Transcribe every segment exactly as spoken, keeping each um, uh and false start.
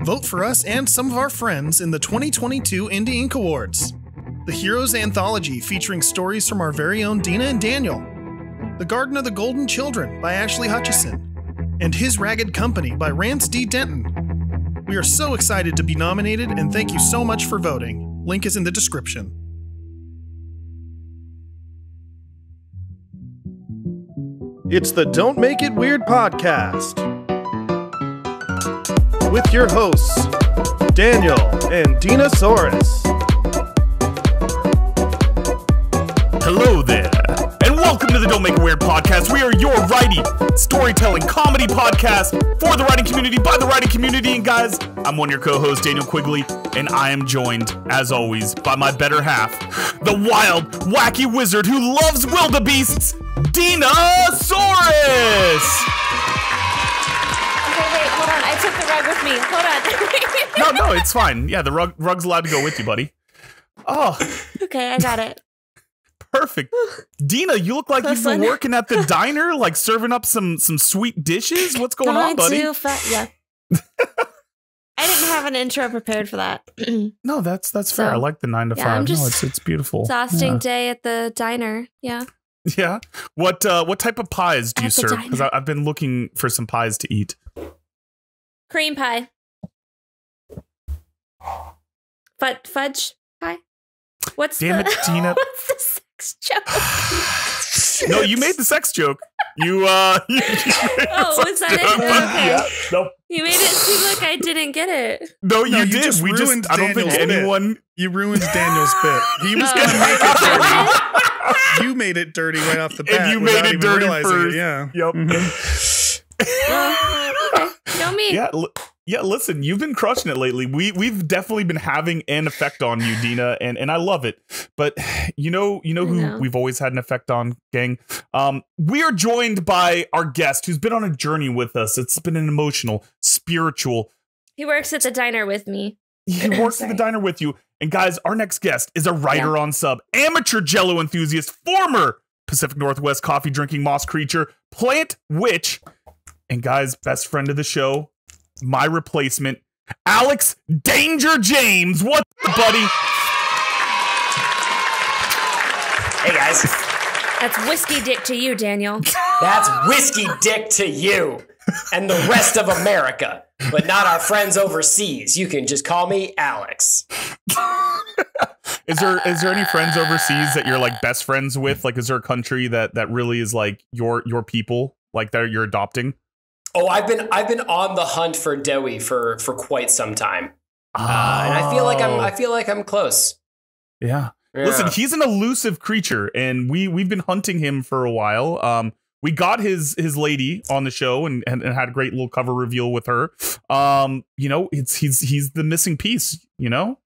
Vote for us and some of our friends in the twenty twenty-two Indie Ink Awards. The Heroes Anthology featuring stories from our very own Dina and Daniel. The Garden of the Golden Children by Ashley Hutchison. And His Ragged Company by Rance D. Denton. We are so excited to be nominated and thank you so much for voting. Link is in the description. It's the Don't Make It Weird podcast with your hosts, Daniel and Dinosaurus. Hello there, and welcome to the Don't Make It Weird podcast. We are your writing, storytelling, comedy podcast for the writing community, by the writing community. And guys, I'm one of your co-hosts, Daniel Quigley, and I am joined, as always, by my better half, the wild, wacky wizard who loves wildebeests, Dinosaurus! Okay, wait, hold on. I took the rug with me. Hold on. no, no, it's fine. Yeah, the rug, rug's allowed to go with you, buddy. Oh. Okay, I got it. Perfect. Dina, you look like Close you've been one. working at the diner, like serving up some some sweet dishes. What's going Not on, buddy? too fa- yeah. I didn't have an intro prepared for that. No, that's that's fair. So, I like the nine to yeah, five. I'm just no, it's it's beautiful. Exhausting Yeah. day at the diner. Yeah. Yeah. What uh, what type of pies do you At the serve? Because diner. I've been looking for some pies to eat. Cream pie. Fud- fudge pie? What's Damn the it, Dina. What's the sex joke? No, you made the sex joke. You uh. You, you made the Oh, sex was that it? joke. Okay. Yeah. No, You made it seem like I didn't get it. no, you No, you did. just we just. ruined I don't think Daniel's bit. anyone. You ruined Daniel's bit. He was Oh. gonna make it dirty. You made it dirty right off the bat. And you without made it even dirty realizing first. It. Yeah. Yep. Mhm. Well, okay. Show me. Yeah, l- yeah. Listen, you've been crushing it lately. We we've definitely been having an effect on you, Dina, and and I love it. But you know, you know I who know. we've always had an effect on, gang. Um, we are joined by our guest who's been on a journey with us. It's been an emotional, spiritual. He works at the diner with me. He works at the Sorry. diner with you. And guys, our next guest is a writer on sub, amateur Jello enthusiast, former Pacific Northwest coffee drinking moss creature, plant witch, and guys, best friend of the show, my replacement, Alex Danger James. What's up, buddy? Hey guys, That's whiskey dick to you, Daniel. that's whiskey dick to you and the rest of America, but not our friends overseas. You can just call me Alex. Is there is there any friends overseas that you're like best friends with? Like, is there a country that that really is like your your people, like that you're adopting? Oh, I've been I've been on the hunt for Dewey for for quite some time, uh, and I feel like I'm I feel like I'm close. Yeah. Yeah. Listen, he's an elusive creature, and we we've been hunting him for a while. Um, we got his his lady on the show, and, and and had a great little cover reveal with her. Um, you know, it's he's he's the missing piece. You know.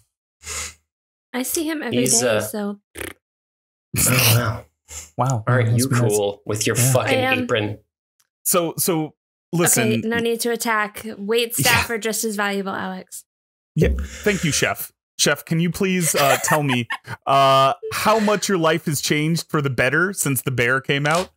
I see him every day, He's, uh, so Oh, wow. Wow. Aren't That's you nice. cool with your Yeah. fucking I am. apron? So so listen. okay, no need to attack. Wait staff are just as valuable, Alex. Yeah. Thank you, Chef. Chef, can you please uh, tell me uh, how much your life has changed for the better since the bear came out?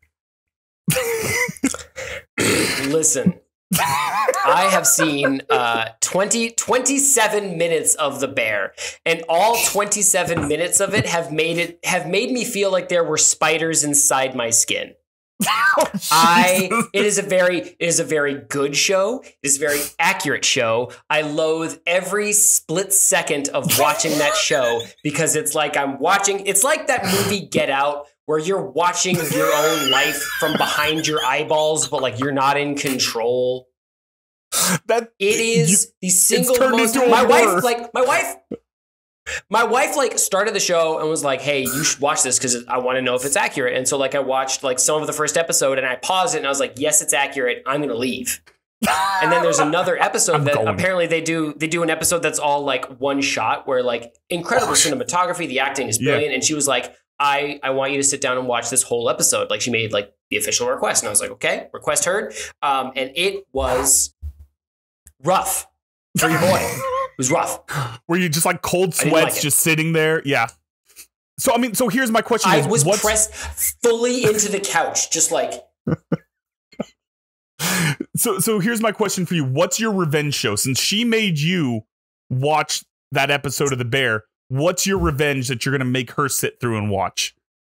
Listen, I have seen uh, twenty, twenty-seven minutes of The Bear, and all twenty-seven minutes of it have made it have made me feel like there were spiders inside my skin. Oh, I Jesus. it is a very it is a very good show. It is a very accurate show. I loathe every split second of watching that show because it's like I'm watching it's like that movie Get Out where you're watching your own life from behind your eyeballs, but like you're not in control. that It is the single turned most into a my horror. wife like my wife My wife like started the show and was like, "Hey, you should watch this because I want to know if it's accurate." And so like I watched like some of the first episode and I paused it and I was like, "Yes, it's accurate. I'm gonna leave." And then there's another episode I'm that going. apparently they do they do an episode that's all like one shot where like incredible cinematography, the acting is Yeah. brilliant. And she was like, "I I want you to sit down and watch this whole episode." Like she made like the official request and I was like, "Okay, request heard." Um, and it was rough for your boy. It was rough. Were you just like cold I didn't sweats like it. just sitting there? Yeah. So I mean, so here's my question: I is was what's, pressed fully into the couch, just like So, so here's my question for you. What's your revenge show? Since she made you watch that episode of The Bear, what's your revenge that you're going to make her sit through and watch?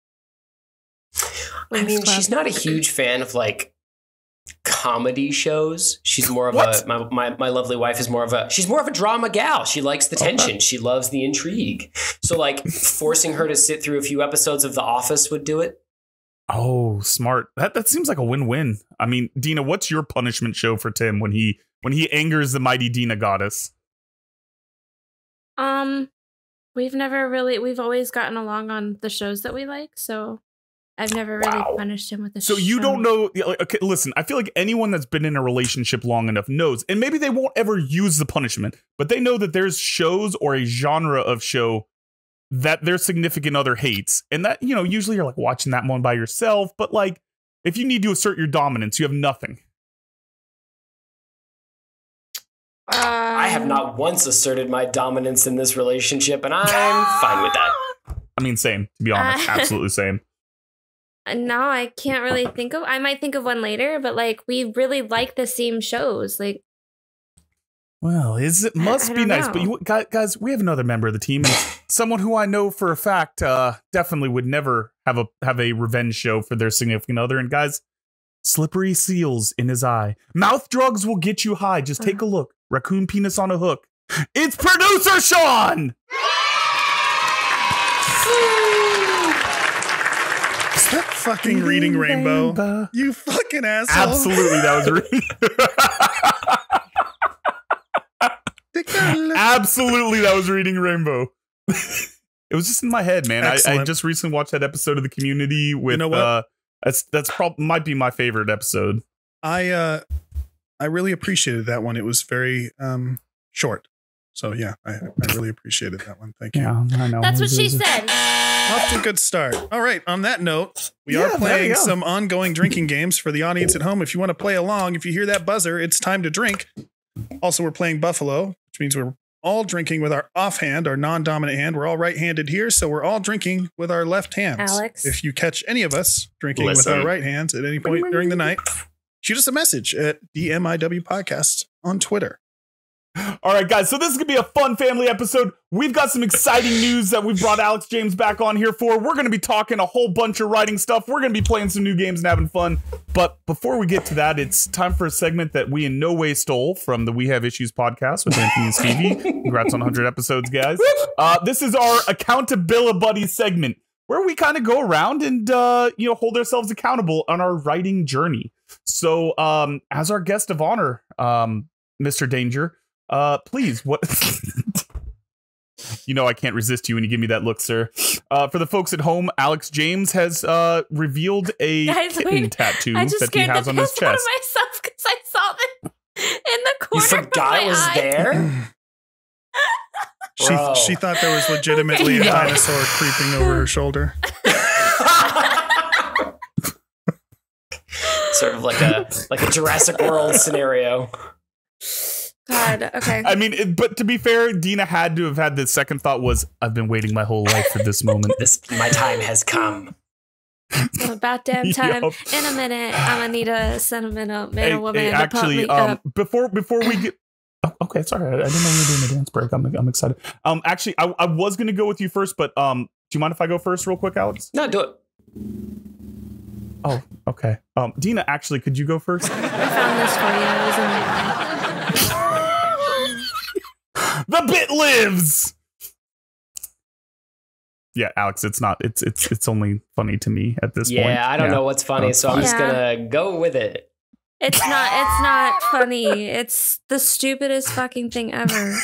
I mean, she's not a huge fan of like comedy shows. She's more of what? a my, my my lovely wife is more of a she's more of a drama gal. She likes the tension. Okay. She loves the intrigue. So like forcing her to sit through a few episodes of The Office would do it. Oh, smart. That that seems like a win-win. I mean, Dina, what's your punishment show for Tim when he when he angers the mighty Dina goddess? Um, we've never really we've always gotten along on the shows that we like, so I've never really wow. punished him with a So show. you don't know. Okay, listen, I feel like anyone that's been in a relationship long enough knows, and maybe they won't ever use the punishment, but they know that there's shows or a genre of show that their significant other hates. And that, you know, usually you're like watching that one by yourself. But like, if you need to assert your dominance, you have nothing. Um, I have not once asserted my dominance in this relationship, and I'm fine with that. I mean, same, to be honest. Uh, Absolutely same. No, I can't really think of. I might think of one later, but like we really like the same shows. Like, well, is it must I, I be nice, know. but you guys, we have another member of the team, and someone who I know for a fact uh, definitely would never have a have a revenge show for their significant other. And guys, slippery seals in his eye. Mouth drugs will get you high. Just take a look. Raccoon penis on a hook. It's producer Sean. Stop fucking reading Rainbow. Rainbow. You fucking asshole. Absolutely, that was reading. Absolutely, that was reading Rainbow. It was just in my head, man. I, I just recently watched that episode of The Community with. You know what? Uh, that's that's probably might be my favorite episode. I uh, I really appreciated that one. It was very um short. So yeah, I, I really apprecited that one. Thank you. Yeah, I know. That's what she said. Off to a good start. All right. On that note, we Yeah, are there you playing go. some ongoing drinking games for the audience at home. If you want to play along, if you hear that buzzer, it's time to drink. Also, we're playing Buffalo, which means we're all drinking with our offhand, our non-dominant hand. We're all right-handed here, so we're all drinking with our left hands. Alex. If you catch any of us drinking Listen. with our right hands at any point during the night, shoot us a message at D M I W Podcast on Twitter. All right, guys. So this is going to be a fun family episode. We've got some exciting news that we've brought Alex James back on here for. We're going to be talking a whole bunch of writing stuff. We're going to be playing some new games and having fun. But before we get to that, it's time for a segment that we in no way stole from the We Have Issues podcast with Anthony and Stevie. Congrats on one hundred episodes, guys. Uh, this is our Accountability Buddy segment, where we kind of go around and, uh, you know, hold ourselves accountable on our writing journey. So um, as our guest of honor, um, Mister Danger, Uh, please, what? You know I can't resist you when you give me that look, sir. Uh, for the folks at home, Alex James has uh revealed a Guys, kitten wait. tattoo I just that he scared has the on his piss out of chest. myself because I saw them in the You corner forgot of my it was eye. there? She Bro. she thought there was legitimately a dinosaur creeping over her shoulder. Sort of like a like a Jurassic World scenario. God, okay. I mean, it, but to be fair, Dina had to have had the second thought was, I've been waiting my whole life for this moment. This my time has come. It's about damn time. Yup. In a minute, I'm gonna need a sentimental man Hey, or woman hey, to pump actually, me um, up. before before we get. Oh, okay, sorry, I, I didn't know we were doing a dance break. I'm I'm excited. Um, actually, I, I was gonna go with you first, but um, do you mind if I go first, real quick, Alex? No, do it. Oh, okay. Um, Dina, actually, could you go first? I found this for you. It was in my eye. The bit lives. Yeah, Alex, it's not. It's it's it's only funny to me at this Yeah, point. I don't know what's funny, so I'm just Yeah. gonna go with it. It's not. It's not funny. It's the stupidest fucking thing ever.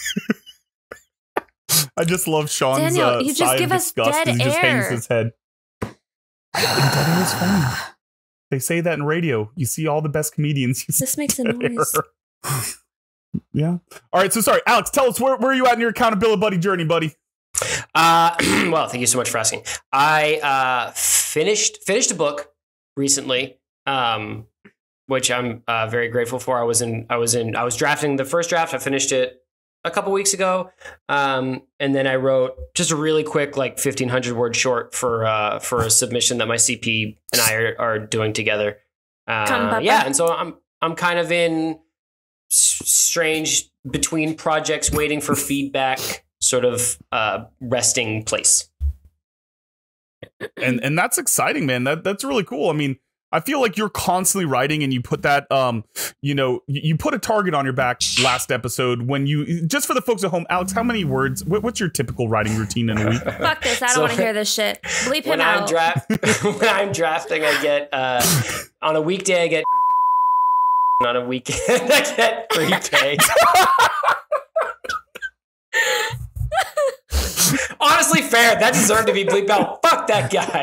I just love Sean's Daniel, uh, you just sigh give of us disgust dead as he just hangs air. his head. I think dead air is funny. They say that in radio. You see all the best comedians. You see This makes a dead noise. air. Yeah. All right. So sorry, Alex. Tell us where where are you at in your accountability buddy journey, buddy? Uh, well, thank you so much for asking. I uh, finished finished a book recently, um, which I'm uh, very grateful for. I was in I was in I was drafting the first draft. I finished it a couple weeks ago, um, and then I wrote just a really quick, like fifteen hundred word short for uh, for a submission that my C P and I are, are doing together. Come, Uh, Papa. yeah, and so I'm I'm kind of in s- strange between projects, waiting for feedback, sort of uh, resting place. And and that's exciting, man. That that's really cool. I mean, I feel like you're constantly writing, and you put that, um, you know, you, you put a target on your back last episode when you, just for the folks at home, Alex, how many words, what, what's your typical writing routine in a week? Fuck this. I don't So- want to hear this shit. Bleep him When I'm, out. draft- when I'm drafting, I get, uh, on a weekday, I get, on a weekend, I get pre-K. Honestly, fair. That deserved to be bleeped out. Fuck that guy.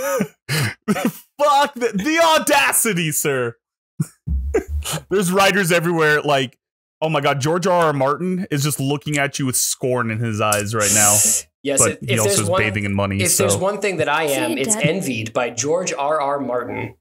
Fuck the, the audacity, sir. There's writers everywhere like, oh my God, George R. R. Martin is just looking at you with scorn in his eyes right now. Yes, But if, he if also there's is one, bathing in money. if so. there's one thing that I Is he am, it's dead? envied by George R. R. Martin.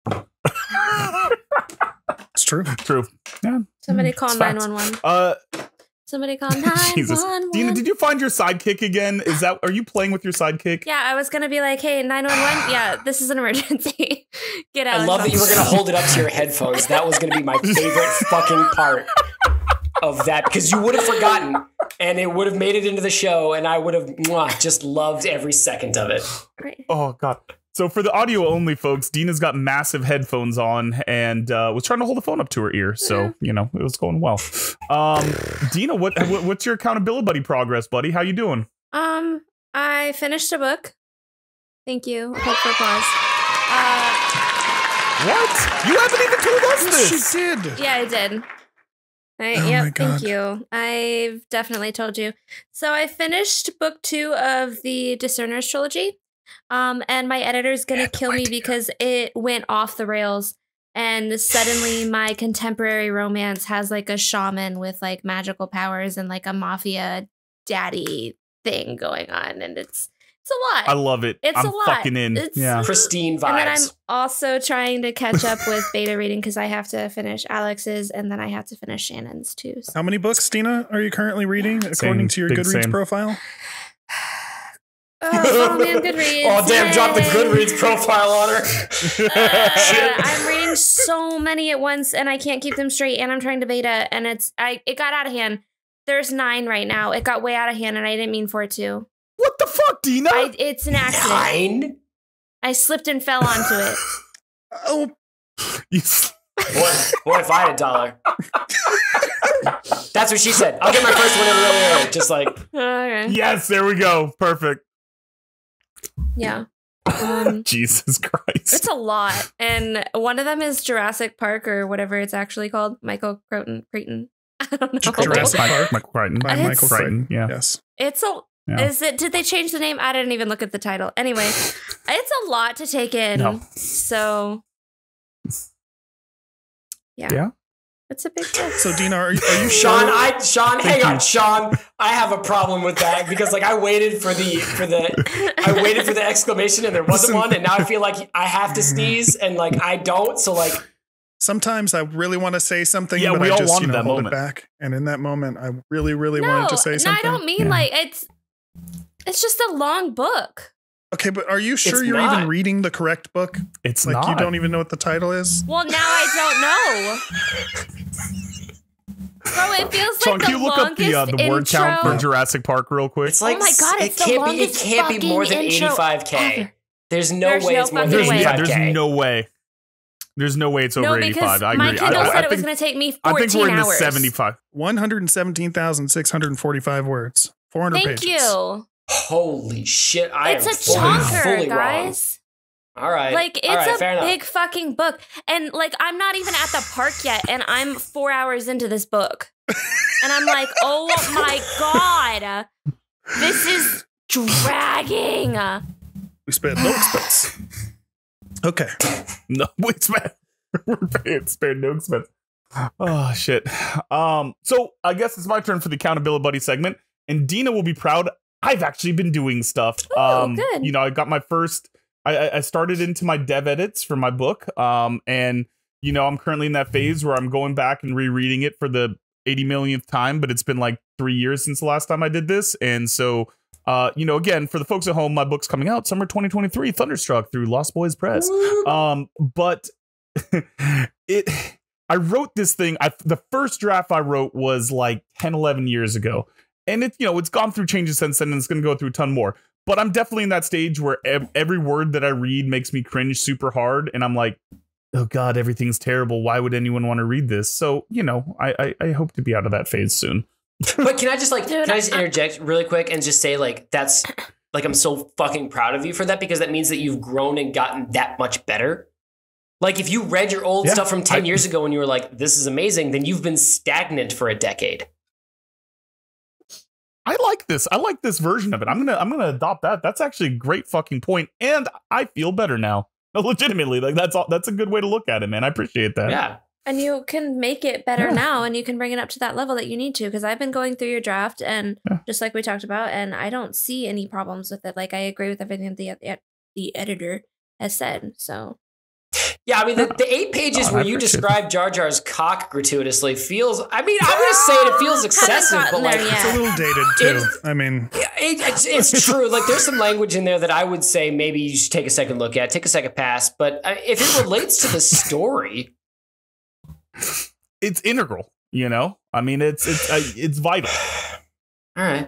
It's true. True. Yeah. Somebody call It's nine facts. one one. Uh, Somebody call nine Jesus. one Dina, one. did you find your sidekick again? Is that, are you playing with your sidekick? Yeah, I was gonna be like, hey, nine one one. Yeah, this is an emergency. Get out. I love that you were going to hold it up to your headphones. That was going to be my favorite fucking part of that, because you would have forgotten and it would have made it into the show and I would have mwah, just loved every second of it. Great. Oh God. So for the audio only folks, Dina's got massive headphones on and uh, was trying to hold the phone up to her ear. So, you know, it was going well. Um, Dina, what, what what's your accountability buddy progress, buddy? How you doing? Um, I finished a book. Thank you. Hope for applause. Uh, What? You haven't even told us Yes, this. she did. yeah, I did. I, Oh yep, my God. thank you. I've definitely told you. So I finished book two of the Discerners trilogy. Um, and my editor's gonna Yeah, kill no me idea. because it went off the rails. And suddenly my contemporary romance has like a shaman with like magical powers and like a mafia daddy thing going on. And it's it's a lot. I love it. It's I'm a lot. fucking in. It's- Yeah. Pristine And then I'm vibes. also trying to catch up with beta reading because I have to finish Alex's and then I have to finish Shannon's too. So. How many books, Dina, are you currently reading according to your big Goodreads same. profile? Oh, follow me on Goodreads. Oh, damn, drop the Yay. Goodreads profile on her. Uh, I'm reading so many at once and I can't keep them straight and I'm trying to beta and it's I it got out of hand. There's nine right now. It got way out of hand and I didn't mean for it to. What the fuck, Dina? I, it's an accident. Nine? I slipped and fell onto it. Oh, You s- What, what if I had a dollar? That's what she said. I'll get my first one in really early. Just like, Okay. yes, there we go. Perfect. Yeah. Um, Jesus Christ. it's a lot. And one of them is Jurassic Park or whatever it's actually called. Michael Crichton. Crichton. I don't know. Jurassic Park Michael Crichton. by It's- Michael Crichton, Crichton. yeah. Yes. It's a Yeah. is it did they change the name? I didn't even look at the title. Anyway, it's a lot to take in. No. So yeah. Yeah. It's a big book. So, Dina, are, are you Sean, sure? I Sean, hang you. on, Sean. I have a problem with that because like I waited for the for the I waited for the exclamation and there wasn't Listen. one, and now I feel like I have to sneeze and like I don't. So like Sometimes I really want to say something, Yeah, but we I all just, you wanted know, that hold moment. it back. And in that moment, I really, really no, wanted to say no, something. I don't mean Yeah. like it's it's just a long book. Okay, but are you sure It's you're not. even reading the correct book? It's Like not. you don't even know what the title is? Well, now I don't know. Bro, it feels Sean, like can the you look up the uh, longest the word count for intro- Jurassic Park real quick? it's like Oh my God, it it's the can't be it longest can't be more than fucking intro eighty-five K. ever. There's no There's way no it's more than fucking way. yeah, eighty-five K. there's no way. There's no way it's over No, eighty-five. because I my agree. Kindle I, I, said I it was think, going to take me I fourteen think we're in the hours. seventy-five. one hundred seventeen thousand six hundred forty-five words. four hundred Thank pages. you. Holy shit! I It's am a fully, chonker, fully guys. wrong. All right, Like All right, it's fair a enough. big fucking book, and like I'm not even at the park yet, and I'm four hours into this book, and I'm like, oh my God, this is dragging. We spent no expense. Okay. No, wait, man. We're paying spared no expense. Oh shit. Um. So I guess it's my turn for the accountability buddy segment, and Dina will be proud. I've actually been doing stuff. Oh, um, good. You know, I got my first. I, I- I started into my dev edits for my book. Um, and you know, I'm currently in that phase where I'm going back and rereading it for the eighty millionth time. But it's been like three years since the last time I did this, and so. Uh, you know, again, for the folks at home, my book's coming out summer twenty twenty-three, Thunderstruck through Lost Boys Press. Um, but it I wrote this thing. I, the first draft I wrote was like ten, eleven years ago. And it, you know, it's gone through changes since then, and it's going to go through a ton more. But I'm definitely in that stage where ev- every word that I read makes me cringe super hard. And I'm like, oh, God, everything's terrible. Why would anyone want to read this? So, you know, I, I, I hope to be out of that phase soon. But can I just like, Dude, can I just interject really quick and just say like, that's like, I'm so fucking proud of you for that, because that means that you've grown and gotten that much better. Like if you read your old Yeah, stuff from ten I, years ago and you were like, this is amazing, then you've been stagnant for a decade. I like this. I like this version of it. I'm gonna I'm gonna adopt that. That's actually a great fucking point, and I feel better now. Legitimately, like that's all. That's a good way to look at it, man. I appreciate that. Yeah. And you can make it better Yeah. now, and you can bring it up to that level that you need to. Because I've been going through your draft, and Yeah. just like we talked about, and I don't see any problems with it. Like I agree with everything the the, the editor has said. So Yeah, I mean, the, the eight pages Oh, where I you appreciate describe Jar Jar's cock gratuitously feels, I mean, I'm going to say it, it feels excessive, but gotten like, there It's a yet. little dated too. It's- I mean, it, it's, it's true. Like, there's some language in there that I would say maybe you should take a second look at, take a second pass. But uh, if it relates to the story, It's integral. You know. I mean, it's it's uh, it's vital. all right.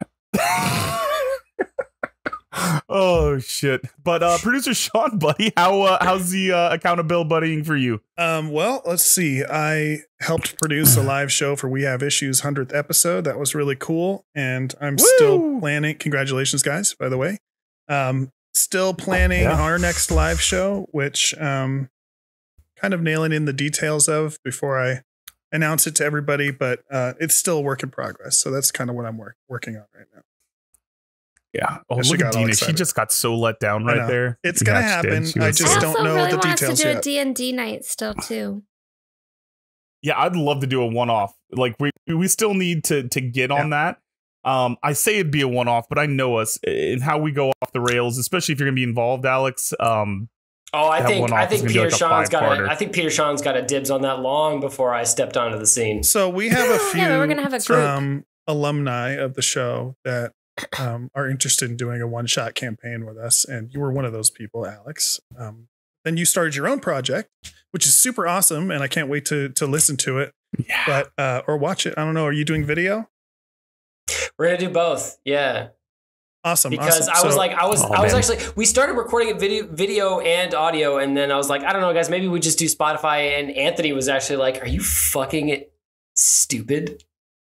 Oh shit! But uh, producer Sean, buddy, how uh, how's the uh, accountability buddying for you? um, well, let's see. I helped produce a live show for We Have Issues hundredth episode. That was really cool, and I'm Woo! still planning. Congratulations, guys! By the way, um, still planning Yeah. our next live show, which um, kind of nailing in the details of before I announce it to everybody. But uh, it's still a work in progress, so that's kind of what I'm work- working on right now. Yeah. Oh, She look got at all Dina. She excited. just got so let down I right know. there. It's Yeah, gonna she did. happen. She I was just I so- also don't know really the want us to details do a yet. D and D night still too. Yeah, I'd love to do a one-off. Like we we still need to to get on that. Um, I say it'd be a one-off, but I know us and how we go off the rails, especially if you're gonna be involved, Alex. Um, Oh, I That think one-off I is think gonna be Peter like a Sean's got five-parter. a, I think Peter Sean's got a dibs on that long before I stepped onto the scene. So we have a few Yeah, but we're gonna have a group. um, alumni of the show that um, are interested in doing a one-shot campaign with us, and you were one of those people, Alex. Um, then you started your own project, which is super awesome, and I can't wait to to listen to it, yeah. but uh, or watch it. I don't know. Are you doing video? We're gonna do both, yeah. Awesome. Because awesome. I was So- like, I was, Oh, I was man. actually, we started recording it video, video and audio, and then I was like, I don't know, guys, maybe we just do Spotify. And Anthony was actually like, "Are you fucking it stupid?"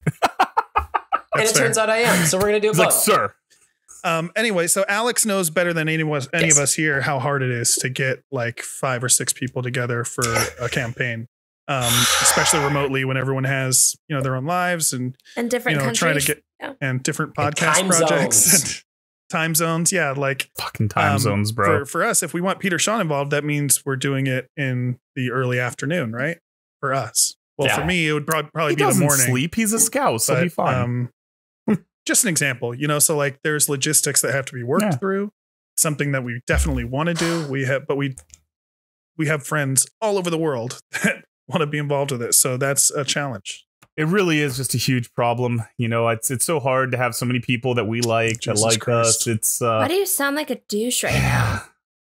And it fair. turns out I am. So we're gonna do it It's like, both. sir. Um, anyway, so Alex knows better than any of us, any Yes. of us here how hard it is to get like five or six people together for a campaign, um, especially remotely when everyone has, you know, their own lives and, And you different know, countries. trying to get Yeah. and different And podcast time projects zones. and time zones. Yeah. Like Fucking time um, zones, bro. For, for us, if we want Peter Sean involved, that means we're doing it in the early afternoon, right? For us. Well, Yeah. for me, it would prob- probably He be the doesn't morning. sleep. He's a scout, so But, he'll be fine. Um, just an example, you know, so like there's logistics that have to be worked Yeah. through. Something that we definitely want to do. We have, but we we have friends all over the world that want to be involved with it. So that's a challenge. It really is just a huge problem. You know, it's it's so hard to have so many people that we like that Jesus like Christ. us. It's uh Why do you sound like a douche right now?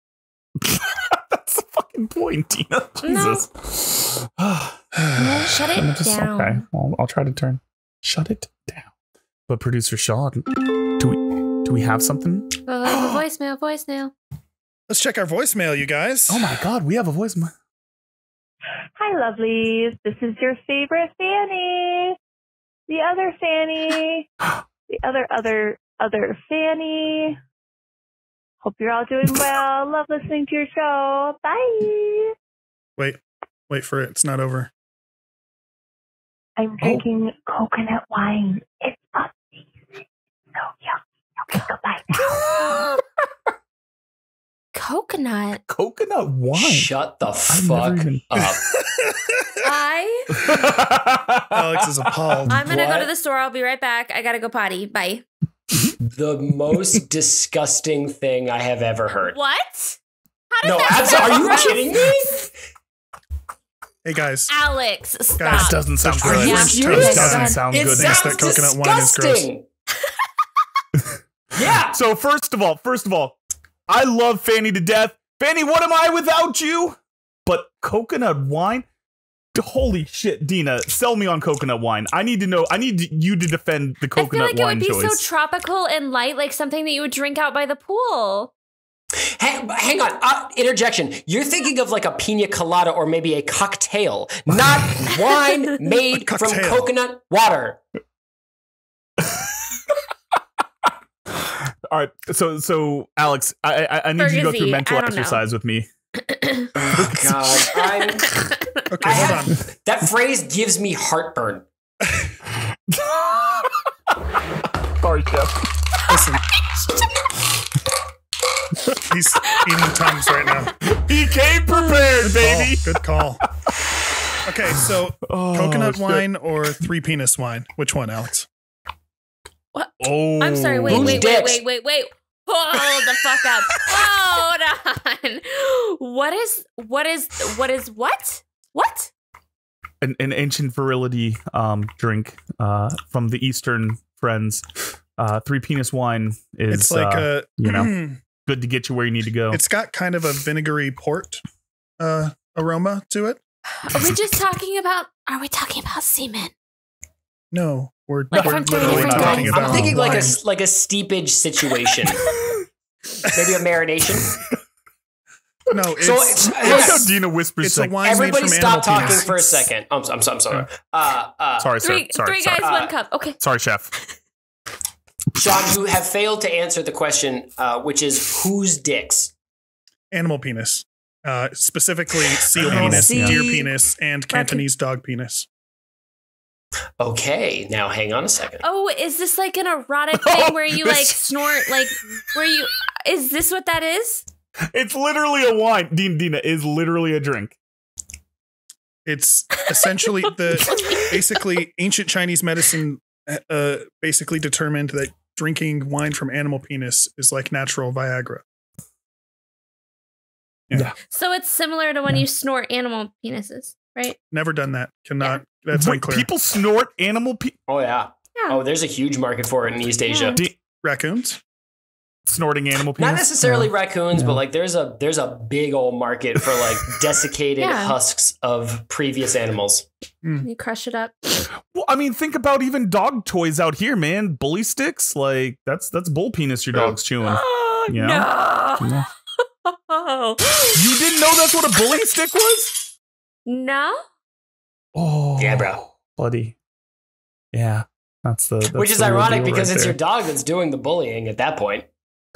that's the fucking point, Dina. No. Jesus. No, shut it I'm just- down. Okay, I'll, I'll try to turn. Shut it down. But producer Sean, do we do we have something? Oh, voicemail, voicemail. Let's check our voicemail, you guys. Oh my God, we have a voicemail. Hi, lovelies. This is your favorite Fanny. The other Fanny. The other, other, other Fanny. Hope you're all doing well. Love listening to your show. Bye. Wait, wait for it. It's not over. I'm drinking coconut wine. It's amazing. So yum. Okay, goodbye now. Coconut. Coconut wine. Shut the I've fuck never even- up. I. Alex is appalled. I'm gonna go What? to the store. I'll be right back. I gotta go potty. Bye. The most disgusting thing I have ever heard. What? How No, does that abso- are sound you gross? kidding me? Hey guys, Alex, stop. Guys, This doesn't sound Are good. you This serious? doesn't sound It good. Thinks sounds that coconut wine is gross. disgusting. Yeah. So first of all, first of all, I love Fanny to death. Fanny, what am I without you? But coconut wine? Holy shit, Dina, sell me on coconut wine. I need to know. I need you to defend the coconut I feel like wine it would be choice. so tropical and light, like something that you would drink out by the pool. Hang, hang on, uh, interjection. You're thinking of like a pina colada or maybe a cocktail, not wine made from coconut water. All right, so so Alex, I I, I need you to go through mental exercise know. with me. Oh God, I'm, okay, I hold have, on. That phrase gives me heartburn. Sorry, Jeff. Listen. He's eating Tums right now. He came prepared, Good baby. Call. Good call. Okay, so oh, coconut shit. wine or three penis wine? Which one, Alex? What? Oh, I'm sorry. Wait, Who's wait, wait, dicks? wait, wait, wait. Hold the fuck up. Hold on. What is? What is? What is? What? What? An, an ancient virility um, drink uh, from the Eastern friends. Uh, three penis wine is It's like uh, a you know good to get you where you need to go. It's got kind of a vinegary port uh, aroma to it. Are we just talking about? Are we talking about semen? No, we're, Like we're from two literally different talking kinds? about. I'm thinking like wine. a like a steepage situation, maybe a marination. No, it's, So, it's, I like how Dina whispers. it's a like, wine Everybody made from stop animal talking penis. for a second. I'm, I'm, I'm sorry. Uh, uh, sorry, sir. Three, sorry, three sorry. guys, Uh, one cup. Okay. Sorry, chef. Sean, you have failed to answer the question, uh, which is whose dicks? Animal penis. Uh, specifically seal Oh, penis, see. deer penis, and Cantonese dog penis. Okay, now hang on a second. Oh, is this like an erotic thing Oh, where you this- like snort, like where you? Is this what that is? It's literally a wine. Dina, Dina is literally a drink. It's essentially the basically ancient Chinese medicine uh, basically determined that drinking wine from animal penis is like natural Viagra. Yeah. Yeah. So it's similar to when you snort animal penises, right? Never done that. Cannot. That's Wait, unclear. people snort animal pe- Oh yeah. Yeah. Oh, there's a huge market for it in East Asia. Yeah. Di- Raccoons. snorting animal penis. Not necessarily Yeah. raccoons, Yeah. but like there's a there's a big old market for like desiccated Yeah. husks of previous animals. You crush it up. Well, I mean, think about even dog toys out here, man. Bully sticks, like that's that's bull penis your dog's chewing. Oh Yeah. no! Yeah. You didn't know that's what a bully stick was? No. Oh, Yeah, bro. buddy. Yeah, that's the. That's Which is the real ironic deal because right it's there. your dog that's doing the bullying at that point.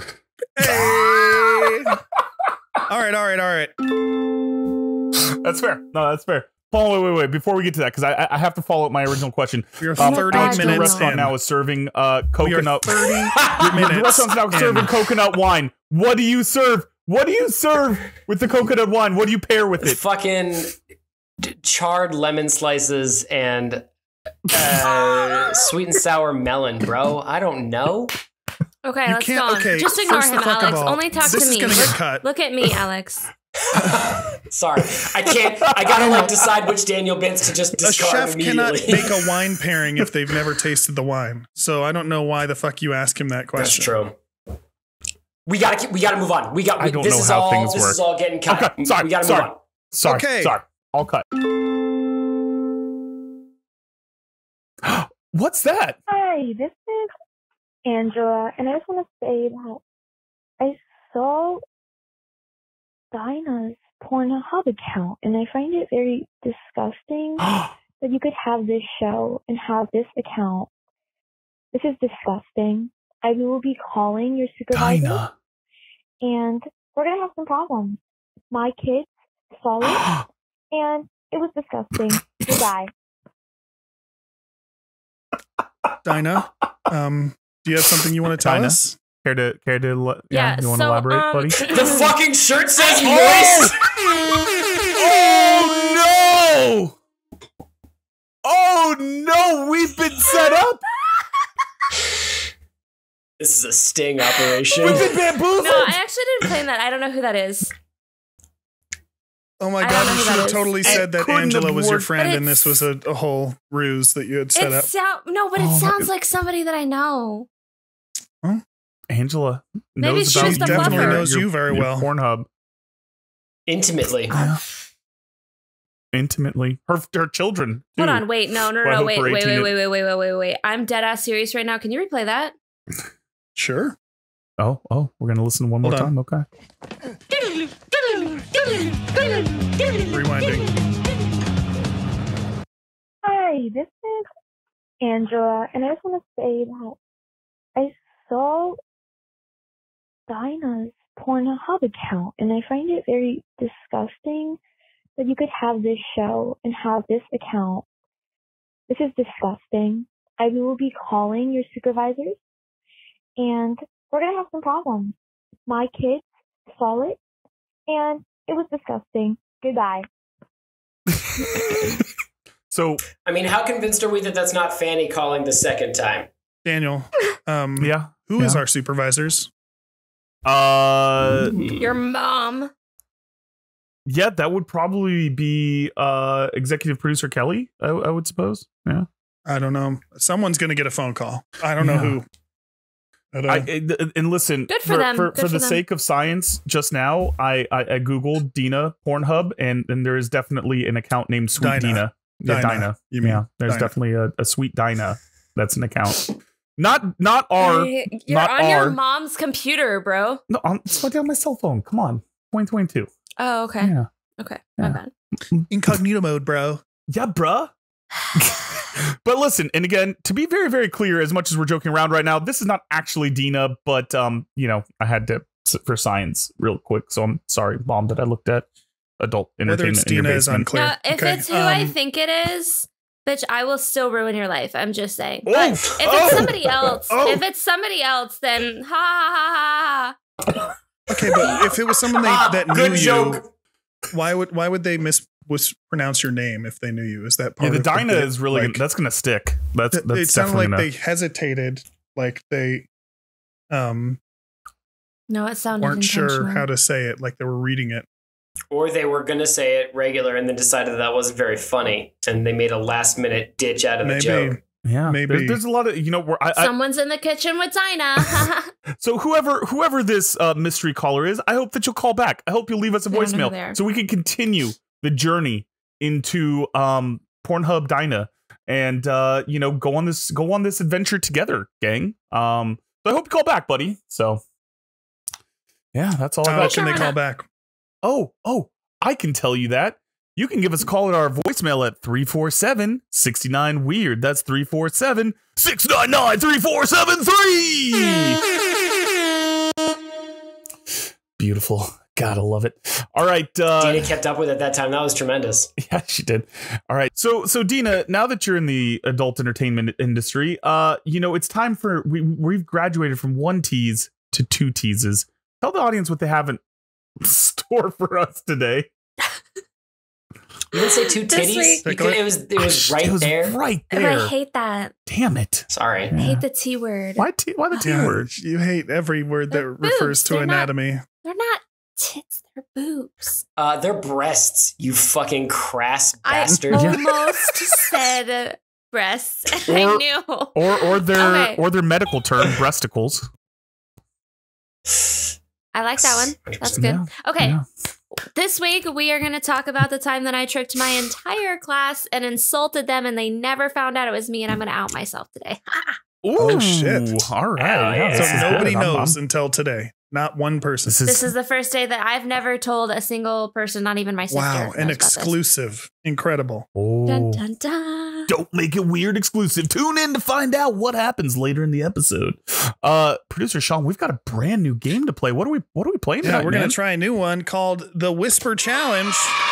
Hey! all right, all right, all right. That's fair. No, that's fair. Paul, wait, wait, wait. Before we get to that, because I, I have to follow up my original question. You're Um, thirty God, the minutes restaurant in. now is serving uh, We are coconut. thirty The minutes. restaurant's now in. serving coconut wine. What do you serve? What do you serve with the coconut wine? What do you pair with it? Fucking d- charred lemon slices and uh, sweet and sour melon, bro. I don't know. Okay, You let's can't- go on. okay, Just ignore first him, the fuck of Alex. all, Only talk this to is me. gonna get Look, cut. look at me, Alex. Sorry, I can't. I gotta like decide which Daniel bits to just A discard chef cannot immediately. make a wine pairing if they've never tasted the wine. So I don't know why the fuck you ask him that That's question. true. We gotta keep, we gotta move on. We got. I don't this know is how all. things this work. is all getting cut. Okay, sorry, we gotta sorry. move on. Sorry, Okay. sorry. I'll cut. What's that? Hi, this is Angela, and I just want to say that I saw Dina's Pornhub account, and I find it very disgusting that you could have this show and have this account. This is disgusting. I will be calling your supervisor, Dina. and we're going to have some problems. My kids saw it, and it was disgusting. Goodbye. Dinah, um, do you have something you want to tell Dinah? us? Care to care to le- yeah? Yeah, You want to so, elaborate, um, buddy? The fucking shirt says Oh! moist. Oh no! Oh no! We've been set up. This is a sting operation. We've been bamboozled. No, I actually didn't claim that. I don't know who that is. Oh my I god, don't know you who should that have is. totally It said that couldn't Angela have was your worked. friend But and this was it's- a, a whole ruse that you had set It up. sound no, but it Oh my- sounds like somebody that I know. Angela Maybe knows she about was She the your- definitely fluffer. knows your- you very your well. Pornhub. Intimately. Yeah. intimately. Her her children. Too. Hold on, wait, no, no, Well, I no, hope wait, we're wait, wait, eighteen. wait, wait, wait, wait, wait, wait. I'm dead ass serious right now. Can you replay that? Sure. Oh, oh, we're gonna listen one more Hold time. on. Okay. Rewinding. Hi, this is Angela, and I just want to say that I saw Dina's Pornhub account, and I find it very disgusting that you could have this show and have this account. This is disgusting. I will be calling your supervisors, and we're going to have some problems. My kids saw it, and it was disgusting. Goodbye. So, I mean, how convinced are we that that's not Fanny calling the second time? Daniel, um, yeah. who is yeah. our supervisors? Uh, Your mom. yeah, that would probably be uh executive producer Kelly. I, I would suppose. Yeah. I don't know. Someone's going to get a phone call. I don't know Yeah. who. But, uh, I, I- and listen, Good for them. For, Good for for the them. sake of science, just now I, I, I googled Dina Pornhub, and, and there is definitely an account named Sweet Dina. Dina. Yeah, Dina, Dina. you mean yeah, there's Dina. definitely a, a Sweet Dina that's an account. Not not our. You're not on our, your mom's computer, bro. No, on, it's on my cell phone. Come on, twenty twenty-two. Oh, okay. Yeah, Okay. Yeah. My bad. incognito mode, bro. yeah, bruh. But listen, and again, to be very, very clear, as much as we're joking around right now, this is not actually Dina, but um, you know, I had to for science real quick, so I'm sorry, Mom, that I looked at adult Whether entertainment it's in your Dina is basement. unclear. No, if Okay, it's who I um, think it is, bitch, I will still ruin your life. I'm just saying. Oh, But if oh, it's somebody else, oh. if it's somebody else, then ha ha ha ha. Okay, but if it was someone they, Ah, that knew good you, joke. why would why would they mis- mispronounce your name if they knew you? Is that Yeah, part the of Dina bit? is really like, gonna, that's gonna stick. That's th- that's it sounded definitely like gonna. they hesitated, like they um No, it sounded weren't sure intentional. how to say it, like they were reading it. Or they were going to say it regular and then decided that, that wasn't very funny, and they made a last minute ditch out of the Maybe. joke. yeah, maybe. There's, there's a lot of you know. Where I, I, Someone's in the kitchen with Dina. so whoever whoever this uh, mystery caller is, I hope that you'll call back. I hope you'll leave us a Yeah, I know who they voicemail are. so we can continue the journey into um, Pornhub Dina and uh, you know go on this go on this adventure together, gang. Um, so I hope you call back, buddy. So yeah, that's all I How got. can they Sure. call back? Oh, oh, I can tell you that. You can give us a call at our voicemail at three four seven, six nine weird. That's three four seven, six nine nine, three four seven three. Beautiful. Gotta love it. All right. Uh, Dina kept up with it that time. That was tremendous. yeah, she did. All right. So, so Dina, now that you're in the adult entertainment industry, uh, you know, it's time for, we, we've graduated from one tease to two teases. Tell the audience what they have in store for us today. You didn't say two This titties? week- You could, it was it was right it was there. Right Oh, there. I hate that. Damn it. Sorry. I hate the T word. Why, t- why the T Yeah, word? you hate every word that They're refers boobs. to They're not- anatomy. They're not tits, they're boobs. Uh, they're breasts, you fucking crass I bastard. almost said breasts. I Or- knew. Or, or their, Okay. or their medical term, breasticles. I like that one. That's good. Yeah, Okay. yeah. This week, we are going to talk about the time that I tricked my entire class and insulted them, and they never found out it was me, and I'm going to out myself today. Ooh, Oh, shit. All right. Hell yeah. this So is nobody good. I'm- knows I'm- until today. Not one person. This is, This is the first day that I've never told a single person, not even my sister. Wow, knows an about this. exclusive. Incredible. oh. Dun, dun, dun. Don't make it weird exclusive. Tune in to find out what happens later in the episode. Uh, producer Sean, we've got a brand new game to play. What are we what are we playing Yeah, tonight, we're man? going to try a new one called the Whisper Challenge.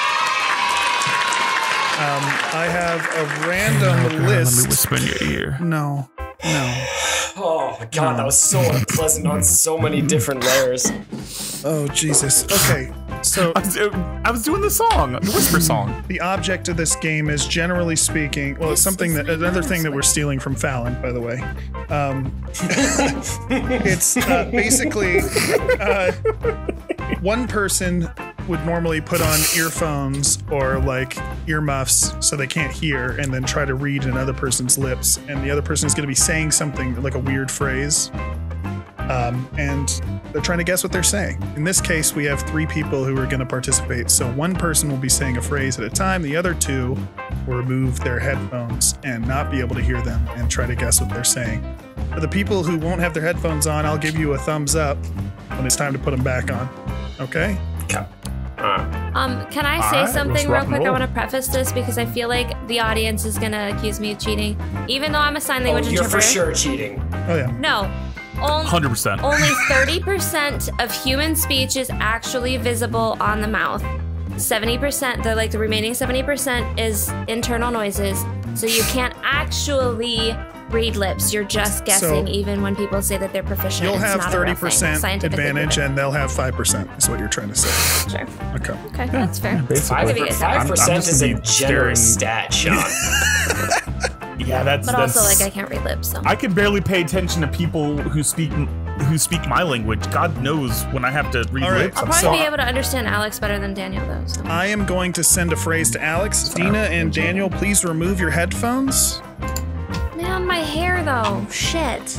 Um, I have a random Okay, list. Let me whisper in your ear. No, no. Oh, God, that was so unpleasant on so many different layers. Oh, Jesus. Okay, so I was, I was doing the song, the whisper song. the object of this game is, generally speaking, well, it's This something is that, my another thing that we're password. stealing from Fallon, by the way. Um, it's uh, basically uh, one person would normally put on earphones or like earmuffs so they can't hear and then try to read another person's lips, and the other person is going to be saying something like a weird phrase, Um, and they're trying to guess what they're saying. In this case, we have three people who are going to participate. So one person will be saying a phrase at a time. The other two will remove their headphones and not be able to hear them and try to guess what they're saying. For the people who won't have their headphones on, I'll give you a thumbs up when it's time to put them back on. Okay? Okay. Uh, Um, can I say Alright, something let's real rock and quick? I roll. want to preface this because I feel like the audience is gonna accuse me of cheating, even though I'm a sign oh, language you're for interpreter. sure cheating. Oh, yeah. No, one only hundred percent. only thirty percent of human speech is actually visible on the mouth. seventy percent, the like the remaining seventy percent is internal noises. So you can't actually read lips. You're just guessing, So, even when people say that they're proficient. You'll It's have not a real thirty thing, percent scientifically advantage proven. and they'll have five percent is what you're trying to say. Sure. Okay. Okay, that's fair. basically. I'll give you guys that. Five I'm percent just is a gonna be generous staring- stat, Sean. Yeah, that's. But that's, also, like, I can't read lips, so. I can barely pay attention to people who speak who speak my language. God knows when I have to read All right. lips. I'll I'm probably sorry. be able to understand Alex better than Daniel, though. So. I am going to send a phrase to Alex. Dina and Daniel, please remove your headphones. Man, my hair, though. Shit.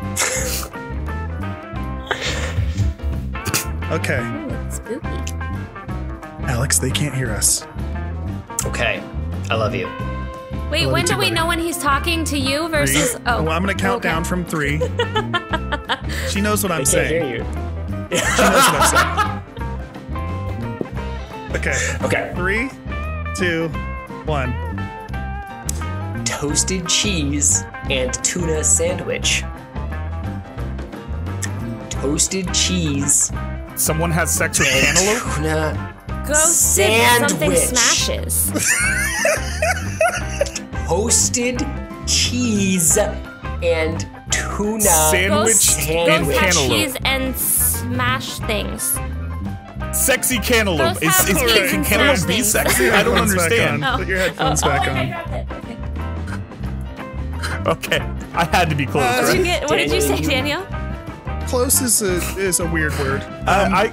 Okay. Ooh, it's spooky. Alex, they can't hear us. Okay. I love you. Wait, love when you do too, we buddy. know when he's talking to you versus? Three. Oh, Well, I'm going to count okay. down from three. She knows what I'm I can't saying. hear you. She knows what I'm saying. Okay. Okay. Three, two, one. Toasted cheese and tuna sandwich. Toasted cheese Someone has sex with and cantaloupe. tuna Ghosted something sandwich. smashes. Toasted cheese and tuna Sandwich Ghost, and ghosts have cantaloupe. cheese and smash things. Sexy cantaloupe. Those Is, have is, cheese can and cantaloupe smash be things. sexy? I don't Headphones back understand. on. Put your headphones oh, back okay, I on. grabbed it. Okay. Okay, I had to be close. Uh, What right? did you get? What did you say, Daniel, Daniel? Close is a, is a weird word. Um, I,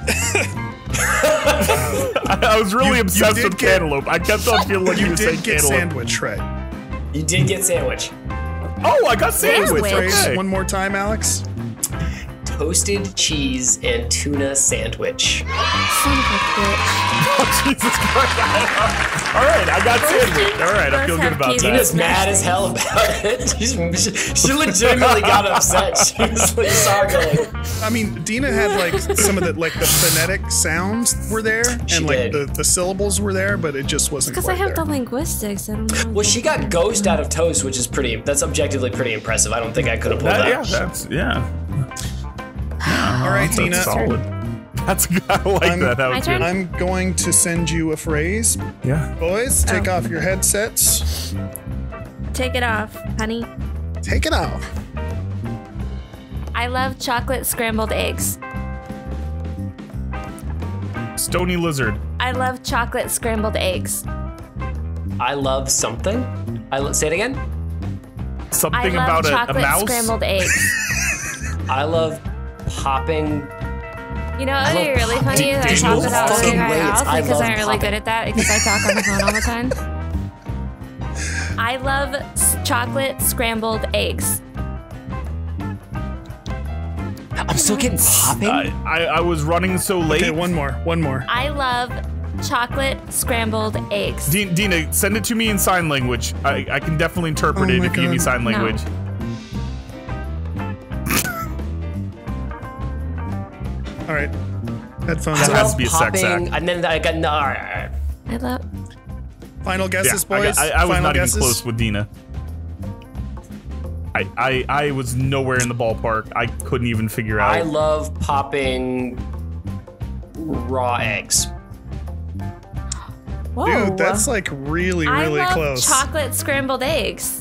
I, I was really You- you obsessed did with get- cantaloupe. I kept on feeling like you you were saying did get cantaloupe. sandwich right. You did get sandwich. Oh, I got sandwich. Sandwich. Phrase Okay. one more time, Alex. Toasted cheese and tuna sandwich. Son of a bitch. Oh, Jesus Christ. All right, I got sandwich. All right, I feel good about Both have that. Dina's mad as hell about it. She's, she, she legitimately got upset. She was like, saw her going. I mean, Dina had like some of the like the phonetic sounds were there, She and like did. the, the syllables were there, but it just wasn't Because I quite have there. the linguistics. I don't know. Well, she got ghost out of toast, which is pretty. That's objectively pretty impressive. I don't think I could have pulled That, that. yeah, that's yeah. All right, That's Dina. solid. That's I like I'm- that. That My was turn? good. I'm going to send you a phrase. Yeah. Boys, take Oh. off your headsets. Take it off, honey. Take it off. I love chocolate scrambled eggs. Stony lizard. I love chocolate scrambled eggs. I love something. I lo- say it again. Something I love about a, a chocolate mouse. scrambled eggs. I love popping. You know, what would be love really popping. funny is I There's talk no without fucking moving my way it's mouth I because love I'm really popping. good at that because I talk on the phone all the time. I love s- chocolate scrambled eggs. I'm still getting popping. I, I I was running so late. Okay, one more. One more. I love chocolate scrambled eggs. Di- Dina, send it to me in sign language. I, I can definitely interpret Oh it my if you give me God. sign No. language. All right. Headphones I That on. has love to be a sex popping, act. and then I got no. all right, all right. I love. Final Yeah, guesses, I, boys. got- I, I was Final not guesses. even close with Dina. I, I I was nowhere in the ballpark. I couldn't even figure out. I love popping raw eggs. Whoa. Dude, that's like really, I really love close. chocolate scrambled eggs.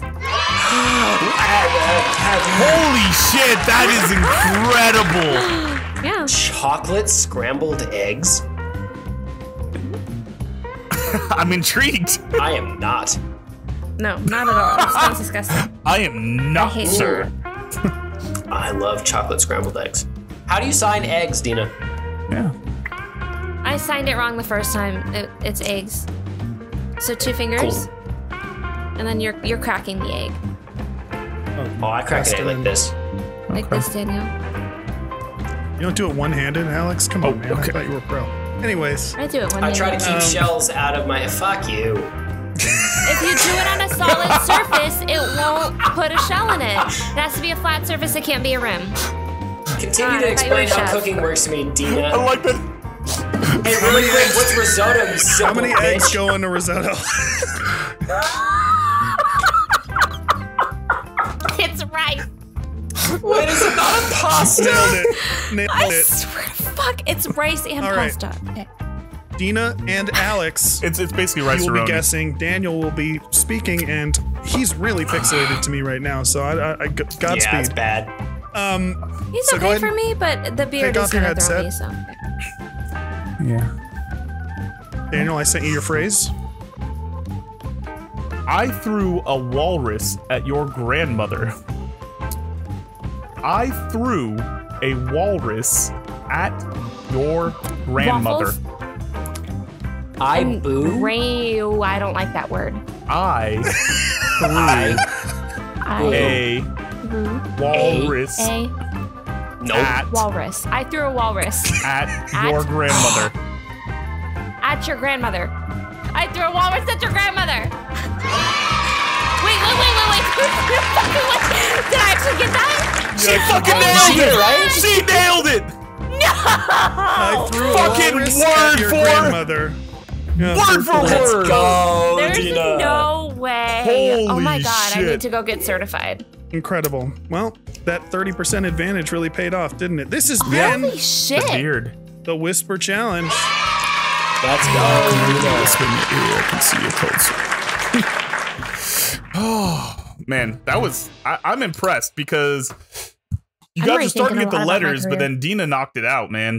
Holy shit, that is incredible! Yeah. Chocolate scrambled eggs? I'm intrigued. I am not. No, not at all. It sounds disgusting. I am not, I hate sir. I love chocolate scrambled eggs. How do you sign eggs, Dina? Yeah. I signed it wrong the first time. It, it's eggs. So two fingers, and then you're you're cracking the egg Oh, I crack an egg like this. like Okay. this, Daniel. You don't do it one-handed, Alex? Come on, Oh, man. okay. I thought you were pro. Anyways. I do it one I try to keep Um, shells out of my. Fuck you. If you do it on a solid surface, it won't put a shell in it. It has to be a flat surface. It can't be a rim. Continue Ah, to I thought you were explain a how chef. cooking works to me, I Dina. like that. Hey, really quick, what's risotto, you How simple many bitch? eggs go into risotto? It's rice. What is it not a pasta? Nailed it. Nailed I it. swear to fuck, it's rice and All right. pasta. Okay. Dina and Alex. It's it's basically rice You will be roni. guessing. Daniel will be speaking, and he's really pixelated to me right now. So I, I, I Godspeed. Yeah, it's bad. Um, He's So go okay ahead for and me, but the beard take is off your gonna throw headset. me. So Yeah. Daniel, I sent you your phrase. I threw a walrus at your grandmother. I threw a walrus at your grandmother. Waffles? I And boo. Ray, oh, I don't like that word. I I. I a Boo. walrus A Nope. at, walrus. I threw a walrus at At- your grandmother. at your grandmother. I threw a walrus at your grandmother. Wait, wait, wait, wait, wait. Did I actually get that? She fucking Oh, nailed shit, it! right? She nailed it! I threw Fucking a walrus word at your for- grandmother. Yeah, Word for Let's word! go, There's Dina. no way. Oh my Holy god, I shit. need to go get certified. Incredible. Well, that thirty percent advantage really paid off, didn't it? This has Holy been shit. The beard. the Whisper Challenge. Let's go, Dina. Whisper in your ear, I can see you closer. Oh, man, that was... I, I'm impressed because you I'm guys are rethinking starting to a get the lot about my letters, but career. then Dina knocked it out, man.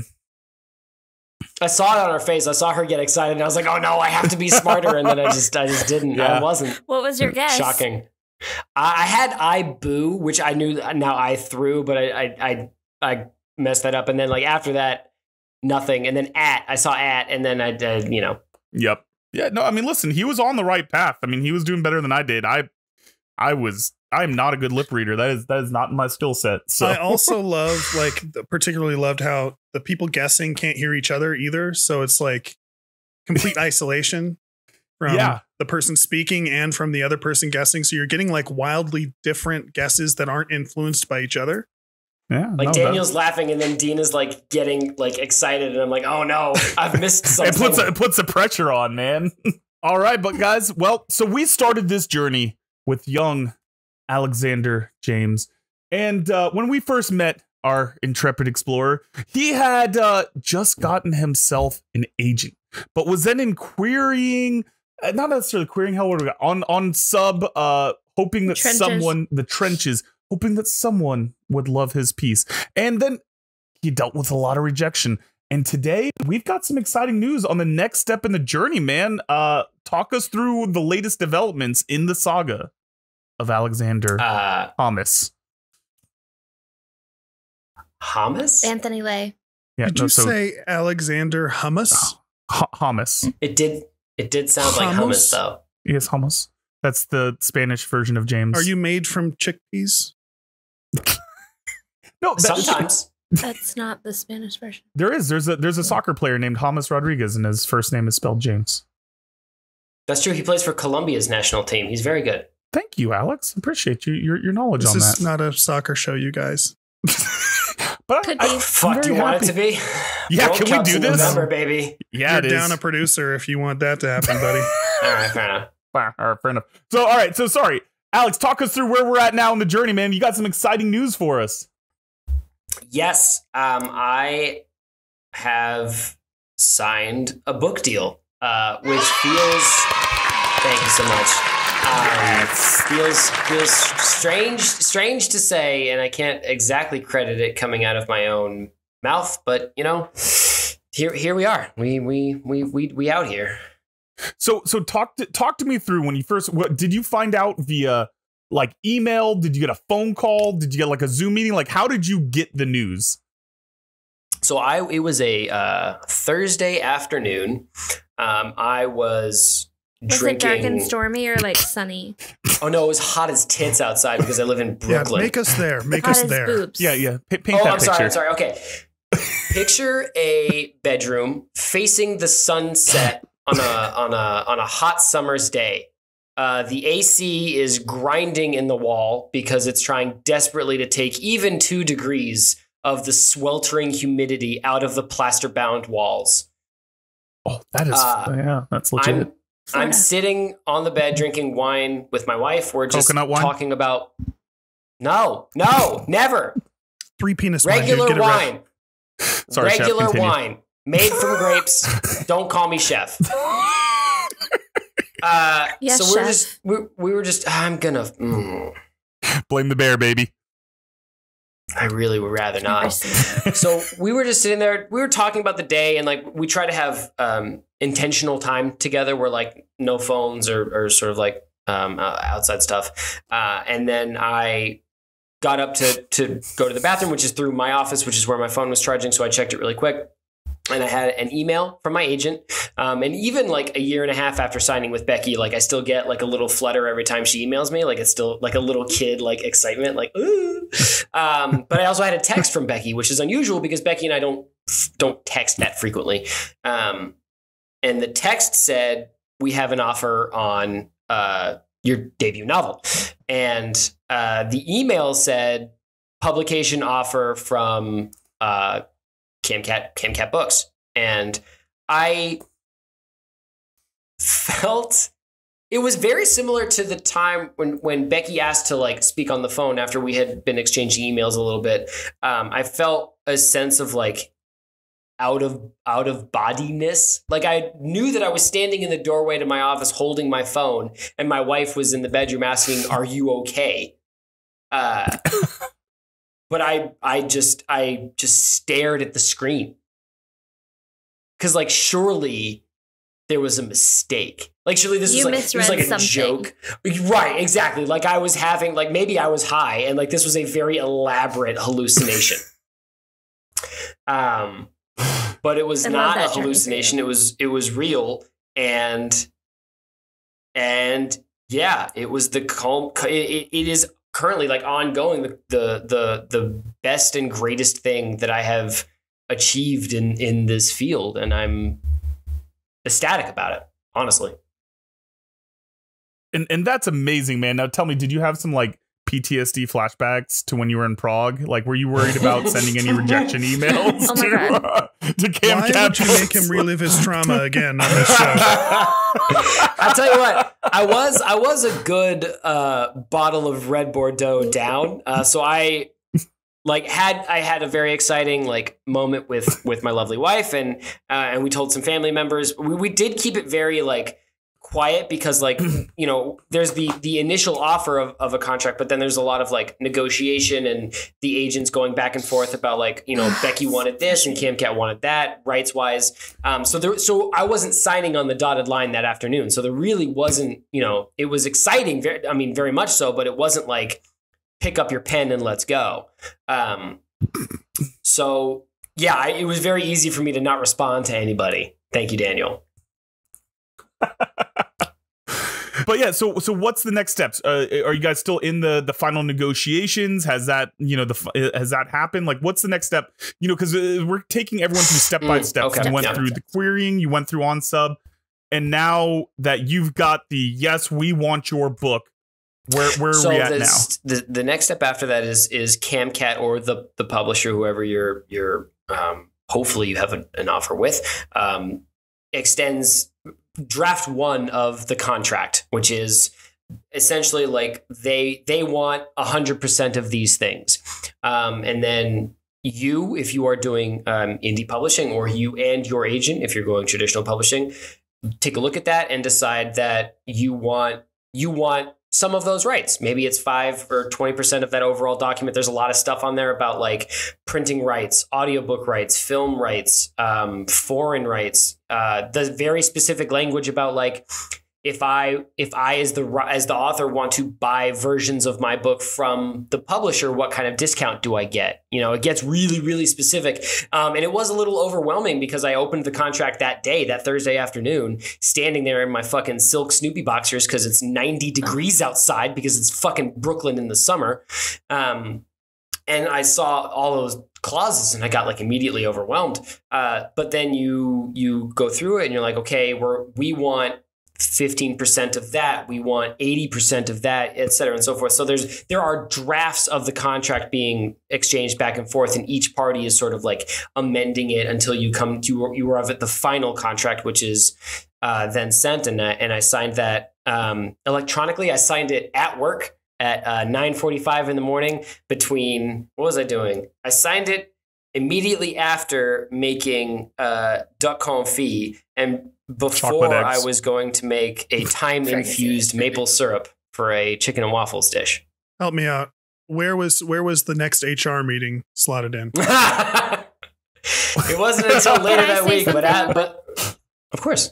I saw it on her face. I saw her get excited, and I was like, "Oh no, I have to be smarter." And then I just, I just didn't. Yeah. I wasn't. What was your guess? Shocking. I I had I boo, which I knew now I threw, but I, I I I messed that up. And then like after that, nothing. And then at I saw at, and then I did, you know. Yep. Yeah, no, I mean, listen, he was on the right path. I mean, he was doing better than I did. I I was... I am not a good lip reader. That is that is not my skill set. So I also love, like, particularly loved how the people guessing can't hear each other either. So it's like complete isolation from Yeah. the person speaking and from the other person guessing. So you're getting like wildly different guesses that aren't influenced by each other. yeah, Like no, Daniel's laughing, and then Dina's like getting like excited, and I'm like, "Oh no, I've missed that- something." it puts a, it puts the pressure on, man. All right, but guys, well, so we started this journey with young Alexander James, and uh, when we first met our intrepid explorer, he had uh, just gotten himself an agent, but was then in querying, uh, not necessarily querying, how what do we got on on sub, uh, hoping that Trenches. someone, the trenches, hoping that someone would love his piece, and then he dealt with a lot of rejection. And today we've got some exciting news on the next step in the journey, man. Uh, talk us through the latest developments in the saga of Alexander uh, Thomas. hummus. Anthony Lay. Yeah, Did no, you so say Alexander Hummus? H- hummus. It did. It did sound like Hummus? hummus, though. Yes, hummus. That's the Spanish version of James. Are you made from chickpeas? No, that- Sometimes. That's not the Spanish version. there is. There's a there's a soccer player named James Rodriguez, and his first name is spelled James. That's true. He plays for Colombia's national team. He's very good. Thank you, Alex. Appreciate you your your knowledge This on is that. not a soccer show, you guys. But Could I, be. I, Fuck, I'm do you very want happy. it to be? Yeah, World can we Cup's do in this? November, baby. Yeah, You're it down is. a producer if you want that to happen, buddy. All right, fair enough. All right, fair enough. So, all right. So, sorry, Alex. Talk us through where we're at now in the journey, man. You got some exciting news for us. Yes, um, I have signed a book deal, uh, which feels. Thank you so much. Um, feels feels strange, strange to say, and I can't exactly credit it coming out of my own mouth. But you know, here here we are. We we we we we out here. So, so talk to talk to me through when you first. What did you find out via like email? Did you get a phone call? Did you get like a Zoom meeting? Like, how did you get the news? So I it was a uh, Thursday afternoon. Um, I was. Was drinking. it dark and stormy or like sunny? Oh no, it was hot as tits outside because I live in Yeah, Brooklyn. make us there. Make Hot us as there. boobs. Yeah, yeah. P- paint oh, that I'm picture. sorry. I'm sorry. Okay. Picture a bedroom facing the sunset on a on a on a hot summer's day. Uh, the A C is grinding in the wall because it's trying desperately to take even two degrees of the sweltering humidity out of the plaster-bound walls. Oh, that is uh, yeah, that's legit. I'm, I'm sitting on the bed drinking wine with my wife. We're just Coconut wine? talking about no, no, never. Three penis regular wine. wine. Sorry, regular chef, wine made from grapes. Don't call me chef. Uh, yes, so we're chef. just we, we were just I'm gonna mm. Blame the bear, baby. I really would rather not. So we were just sitting there. We were talking about the day, and like we try to have um, intentional time together. Where like no phones or, or sort of like um, uh, outside stuff. Uh, and then I got up to to go to the bathroom, which is through my office, which is where my phone was charging. So I checked it really quick. And I had an email from my agent. Um, and even like a year and a half after signing with Becky, like I still get like a little flutter every time she emails me. Like it's still like a little kid, like excitement, like, ooh. Um, but I also had a text from Becky, which is unusual because Becky and I don't, don't text that frequently. Um, and the text said, we have an offer on uh, your debut novel. And uh, the email said publication offer from uh, Camcat, Camcat Books. And I felt it was very similar to the time when, when Becky asked to like speak on the phone after we had been exchanging emails a little bit. Um, I felt a sense of like out of, out of bodiness. Like I knew that I was standing in the doorway to my office holding my phone and my wife was in the bedroom asking, are you okay? Uh, But I, I just, I just stared at the screen. Cause like, surely there was a mistake. Like, surely this You was like, it was like a misread joke. Right. Exactly. Like I was having, like, maybe I was high and like, this was a very elaborate hallucination. um, but it was I not love a that hallucination. It was, it was real. And, and yeah, it was the calm. It, it is currently like ongoing the, the the the best and greatest thing that I have achieved in in this field, and I'm ecstatic about it, honestly. And and that's amazing, man. Now tell me, did you have some like P T S D flashbacks to when you were in Prague? Like, were you worried about sending any rejection emails Oh my to, God. uh, to Cam Why would you make him relive his trauma again on this show? I'll tell you what, I was I was a good uh, bottle of Red Bordeaux down, uh, so I like had I had a very exciting like moment with with my lovely wife, and uh, and we told some family members. We we did keep it very like quiet because like you know there's the the initial offer of, of a contract, but then there's a lot of like negotiation and the agents going back and forth about like you know Becky wanted this and Camcat wanted that rights wise. Um, so there so I wasn't signing on the dotted line that afternoon. So there really wasn't you know it was exciting. Very, I mean very much so, but it wasn't like pick up your pen and let's go. Um, so yeah, I, it was very easy for me to not respond to anybody. Thank you, Daniel. But yeah, so so what's the next steps? Uh, are you guys still in the the final negotiations? Has that you know the has that happened? Like, what's the next step? You know, because uh, we're taking everyone through step by step. okay. You went Yeah. through the querying, you went through on sub, and now that you've got the yes, we want your book. Where where so are we at the, now? The the next step after that is is Camcat or the the publisher, whoever you're you're um, hopefully you have an, an offer with, um, extends draft one of the contract, which is essentially like they they want a hundred percent of these things, um, and then you, if you are doing um, indie publishing, or you and your agent, if you're going traditional publishing, take a look at that and decide that you want you want some of those rights. Maybe it's five or twenty percent of that overall document. There's a lot of stuff on there about like printing rights, audiobook rights, film rights, um, foreign rights, uh, the very specific language about like, if I, if I, as the, as the author want to buy versions of my book from the publisher, what kind of discount do I get? You know, it gets really, really specific. Um, and it was a little overwhelming because I opened the contract that day, that Thursday afternoon, standing there in my fucking silk Snoopy boxers because it's ninety degrees outside because it's fucking Brooklyn in the summer. Um, and I saw all those clauses, and I got like immediately overwhelmed. Uh, but then you you go through it and you're like, okay, we're we want fifteen percent of that, we want eighty percent of that, et cetera, and so forth. So there's there are drafts of the contract being exchanged back and forth, and each party is sort of like amending it until you come to you arrive at the final contract, which is uh, then sent. And I, and I signed that um, electronically. I signed it at work at uh, nine forty-five in the morning. Between what was I doing? I signed it immediately after making uh, duck confit and before I was going to make a thyme-infused maple syrup for a chicken and waffles dish. Help me out. Where was where was the next H R meeting slotted in? It wasn't until later that week, but I, but of course.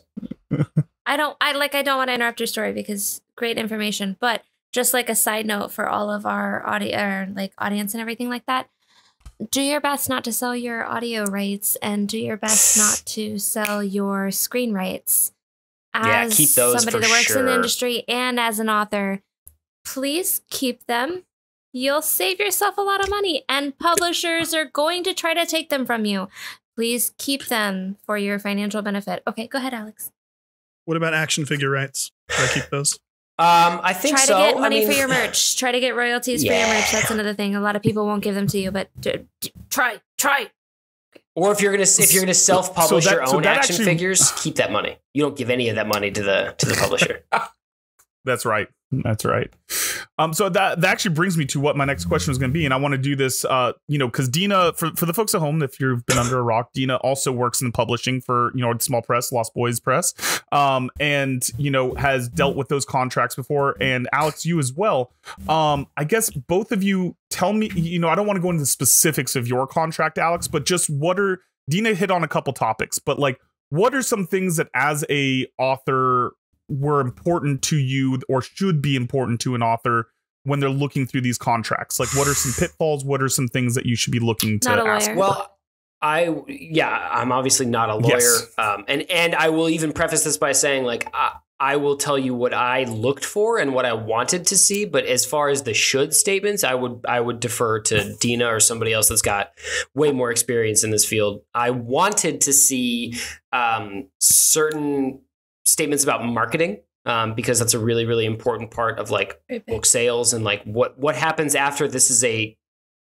I don't I like I don't want to interrupt your story because great information, but just like a side note for all of our audio or like audience and everything like that. Do your best not to sell your audio rights and do your best not to sell your screen rights. As yeah, keep those somebody for that works sure. in the industry and as an author, please keep them. You'll save yourself a lot of money and publishers are going to try to take them from you. Please keep them for your financial benefit. Okay, go ahead, Alex. What about action figure rights? Do I keep those? Um, I think Try so. to get money I mean, for your merch. Try to get royalties yeah. for your merch. That's another thing. A lot of people won't give them to you, but d- d- try, try. Or if you're gonna if you're gonna self-publish So that- your so own that action actually- figures, keep that money. You don't give any of that money to the to the publisher. That's right. That's right. Um, so that that actually brings me to what my next question was going to be, and I want to do this, uh, you know, because Dina, for for the folks at home, if you've been under a rock, Dina also works in publishing for you know small press, Lost Boys Press, um, and you know has dealt with those contracts before, and Alex, you as well. Um, I guess both of you tell me, you know, I don't want to go into the specifics of your contract, Alex, but just what are Dina hit on a couple topics, but like what are some things that as a author were important to you or should be important to an author when they're looking through these contracts? Like what are some pitfalls? What are some things that you should be looking to Not a ask? lawyer. Well, I yeah, I'm obviously not a lawyer, Yes. um, and and I will even preface this by saying like I, I will tell you what I looked for and what I wanted to see, but as far as the should statements, I would I would defer to Dina or somebody else that's got way more experience in this field. I wanted to see um, certain statements about marketing, um, because that's a really, really important part of like book sales and like what, what happens after this is a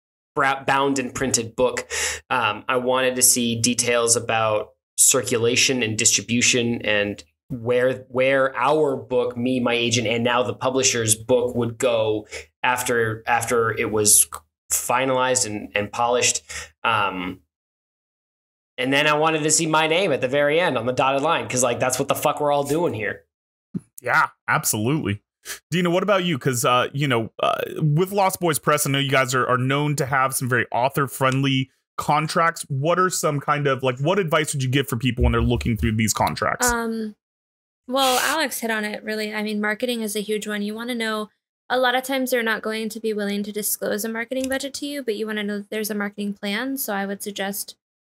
bound and printed book. Um, I wanted to see details about circulation and distribution and where, where our book, me, my agent, and now the publisher's book would go after, after it was finalized and, and polished. Um, And then I wanted to see my name at the very end on the dotted line because, like, that's what the fuck we're all doing here. Yeah, absolutely. Dina, what about you? Because, uh, you know, uh, with Lost Boys Press, I know you guys are, are known to have some very author-friendly contracts. What are some kind of, like, what advice would you give for people when they're looking through these contracts? Um, well, Alex hit on it, really. I mean, marketing is a huge one. You want to know, a lot of times they're not going to be willing to disclose a marketing budget to you, but you want to know that there's a marketing plan. So I would suggest,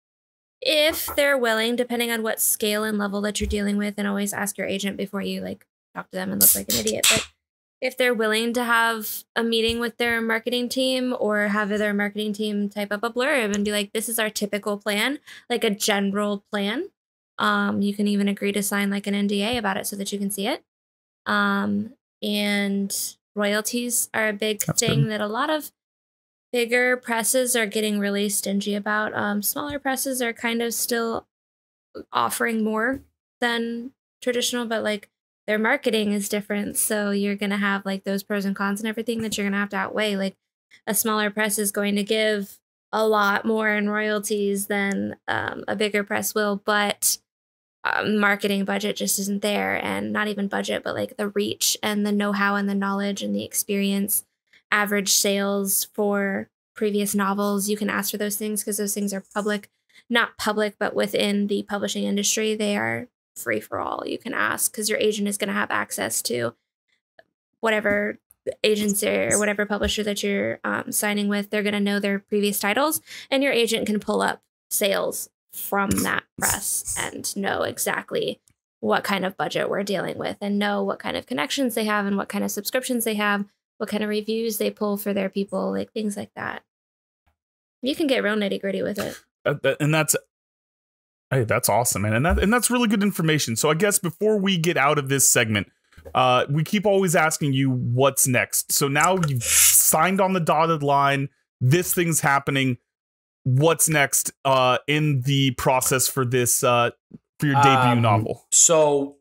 if they're willing, depending on what scale and level that you're dealing with, and always ask your agent before you like talk to them and look like an idiot. But if they're willing to have a meeting with their marketing team or have their marketing team type up a blurb and be like, this is our typical plan, like a general plan. Um, you can even agree to sign like an N D A about it so that you can see it. Um, and royalties are a big That's thing good. that a lot of bigger presses are getting really stingy about. Um, smaller presses are kind of still offering more than traditional, but like their marketing is different. So you're going to have like those pros and cons and everything that you're going to have to outweigh. Like a smaller press is going to give a lot more in royalties than um, a bigger press will, but um, marketing budget just isn't there. And not even budget, but like the reach and the know-how and the knowledge and the experience. Average sales for previous novels, you can ask for those things because those things are public, not public, but within the publishing industry, they are free for all. You can ask because your agent is going to have access to whatever agency or whatever publisher that you're um, signing with. They're going to know their previous titles, and your agent can pull up sales from that press and know exactly what kind of budget we're dealing with and know what kind of connections they have and what kind of subscriptions they have, what kind of reviews they pull for their people, like things like that. You can get real nitty gritty with it. Uh, that, and that's, hey, that's awesome, man. And that, and that's really good information. So I guess before we get out of this segment, uh, we keep always asking you what's next. So now you've signed on the dotted line. This thing's happening. What's next uh, in the process for this, uh, for your debut um, novel? So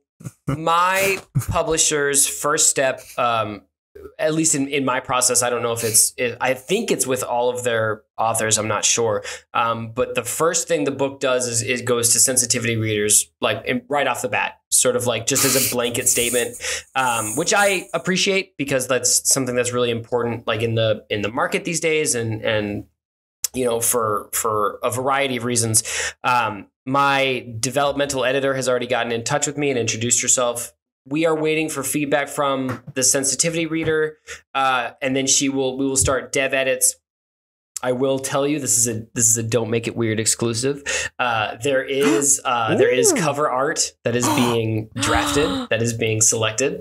my publisher's first step, um, at least in, in my process, I don't know if it's, it, I think it's with all of their authors. I'm not sure. Um, but the first thing the book does is it goes to sensitivity readers, like in, right off the bat, sort of like just as a blanket statement, um, which I appreciate because that's something that's really important, like in the, in the market these days. And, and, you know, for, for a variety of reasons. Um, my developmental editor has already gotten in touch with me and introduced herself. We are waiting for feedback from the sensitivity reader, uh, and then she will. We will start dev edits. I will tell you, this is a this is a Don't Make It Weird exclusive. Uh, there is uh, there is cover art that is being drafted, that is being selected,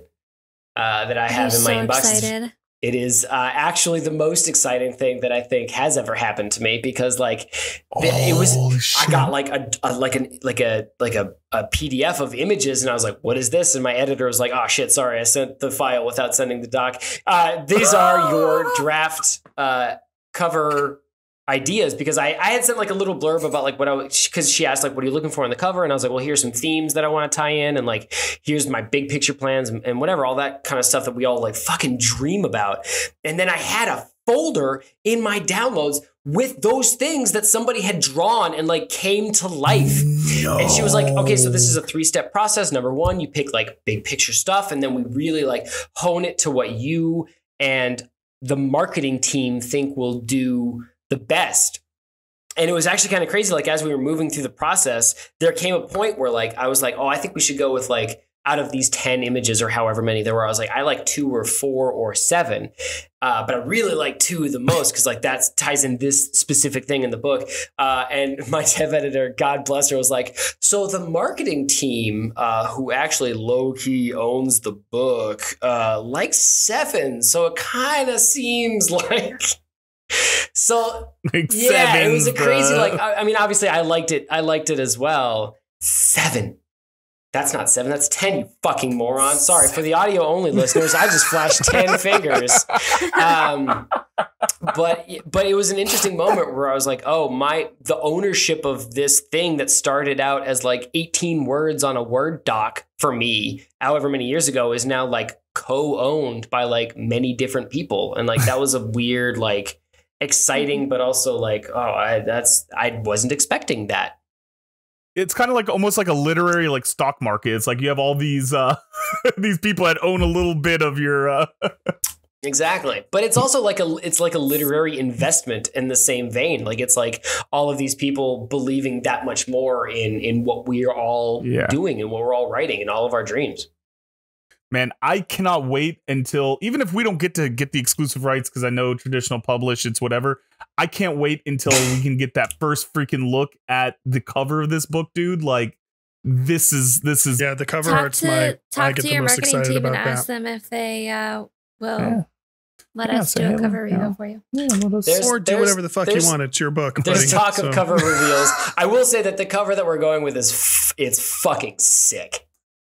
uh, that I have I'm in my so inbox. Excited. It is uh, actually the most exciting thing that I think has ever happened to me because, like, the, it was. shit. I got like a, a like an like a like a, a P D F of images, and I was like, "What is this?" And my editor was like, "Oh shit, sorry, I sent the file without sending the doc." Uh, these are your draft uh, cover ideas because I, I had sent like a little blurb about like what I was, because she asked like, what are you looking for in the cover? And I was like, well, here's some themes that I want to tie in. And like, here's my big picture plans and, and whatever, all that kind of stuff that we all like fucking dream about. And then I had a folder in my downloads with those things that somebody had drawn and like came to life. No. And she was like, okay, so this is a three step process. Number one, you pick like big picture stuff. And then we really like hone it to what you and the marketing team think will do the best. And it was actually kind of crazy. Like as we were moving through the process, there came a point where like, I was like, oh, I think we should go with like out of these ten images or however many there were, I was like, I like two or four or seven. Uh, but I really like two the most because like that ties in this specific thing in the book. Uh, and my dev editor, God bless her, was like, so the marketing team uh, who actually low-key owns the book uh, likes seven. So it kind of seems like... So like yeah, sevens, it was a crazy, like, I, I mean, obviously I liked it. I liked it as well. Seven. That's not seven. That's ten, you fucking moron. Sorry for the audio only listeners. I just flashed ten fingers. Um, but, but it was an interesting moment where I was like, oh my, the ownership of this thing that started out as like eighteen words on a Word doc for me, however many years ago, is now like co-owned by like many different people. And like, that was a weird, like, exciting, but also like, oh, I, that's, I wasn't expecting that. It's kind of like almost like a literary like stock market. It's like you have all these uh, these people that own a little bit of your. Uh... Exactly, but it's also like a it's like a literary investment in the same vein. Like it's like all of these people believing that much more in in what we are all yeah. doing and what we're all writing and all of our dreams. Man, I cannot wait until, even if we don't get to get the exclusive rights, because I know traditional publish, it's whatever. I can't wait until we can get that first freaking look at the cover of this book, dude. Like, this is, this is. Yeah, the cover talk art's to, my, talk I get to the your most marketing excited team and about ask that. them if they uh, will yeah. let yeah, us do a hey, cover yeah. review for you. Yeah, let us, or do whatever the fuck you want. It's your book. There's buddy, talk so. of cover reveals. I will say that the cover that we're going with is, f it's fucking sick.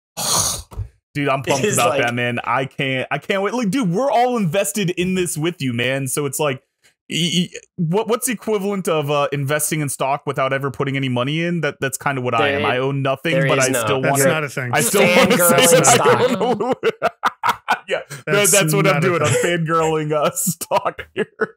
Dude, I'm pumped about like, that, man. I can't, I can't wait. Like, dude, we're all invested in this with you, man. So it's like, e e what what's the equivalent of uh, investing in stock without ever putting any money in? That that's kind of what I am. I own nothing, but I no. still want to. That's to. not a thing. I still want to say stock. Yeah, that's, that's what I'm doing. I'm fangirling uh, stock here.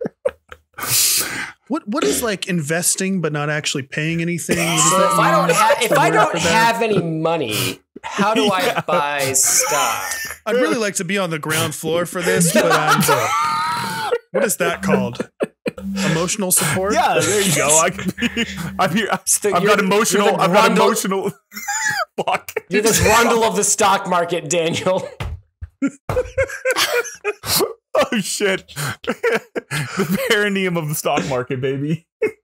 What what is like investing but not actually paying anything? So if I don't have if I don't have any money, how do yeah. I buy stock? I'd really like to be on the ground floor for this, but I'm broke. What is that called? Emotional support? Yeah, there you go. I can be, I'm here. So I've got emotional. I've got emotional. Fuck. You're the Rundle of the stock market, Daniel. Oh shit! The perineum of the stock market, baby.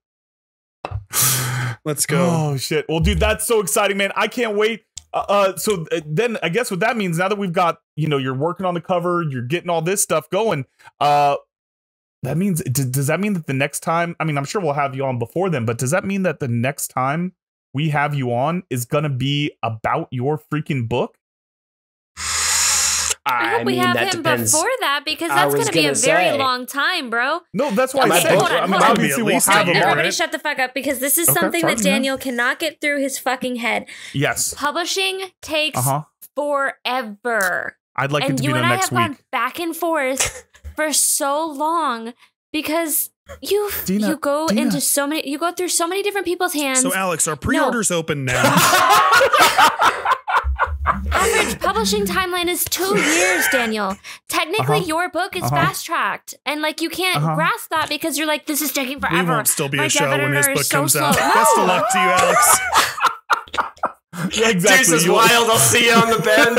Let's go. Oh shit! Well, dude, that's so exciting, man. I can't wait. Uh, uh so then I guess what that means, now that we've got, you know, you're working on the cover, you're getting all this stuff going. Uh, that means, does that mean that the next time, I mean, I'm sure we'll have you on before then, but does that mean that the next time we have you on is going to be about your freaking book? I hope I we mean, have that him depends. before that, because I that's was going to be a gonna very say. long time, bro. No, that's why I Okay, said, hold on, I mean, hold on. obviously we'll At least have a him year, on. Everybody right? shut the fuck up, because this is Okay, something sorry, that yeah. Daniel cannot get through his fucking head. Yes. Publishing takes Uh-huh. forever. I'd like it And to you be the and I next have gone week. back and forth for so long because you Dina, you go Dina. into so many you go through so many different people's hands. So, Alex, are pre-orders open now? Average publishing timeline is two years, Daniel. Technically, Uh-huh. your book is Uh-huh. fast tracked, and like you can't Uh-huh. grasp that because you're like, this is taking We forever. won't still be My a show when his editor book is so comes slow. out. No. Best of luck to you, Alex. Yeah, exactly. Deuce is You'll- wild. I'll see you on the bend.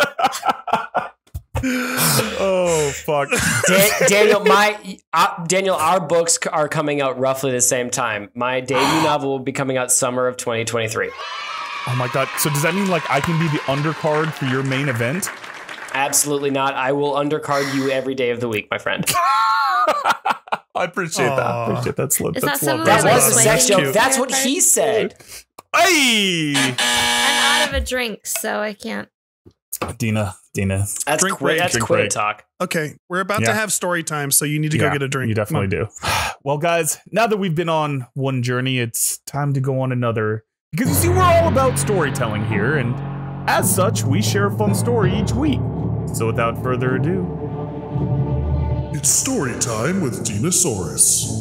Oh, fuck. Dan- Daniel, my uh, Daniel, our books c- are coming out roughly the same time. My debut novel will be coming out summer of twenty twenty-three. Oh my god. So does that mean like I can be the undercard for your main event? Absolutely not. I will undercard you every day of the week, my friend. I appreciate that. I Aw. appreciate that. That's, Is that's that some lovely. of That Like was a sex swiping joke. That's what credit he card? said. Hey, I'm out of a drink, so I can't. Dina, Dina. That's Drink quick. break. That's Drink quitter break. talk. Okay, we're about Yeah. to have story time, so you need to Yeah, go get a drink. You definitely Come do. Well, guys, now that we've been on one journey, it's time to go on another. Because you see, we're all about storytelling here, and as such, we share a fun story each week. So without further ado, It's story time with Dinosaurus.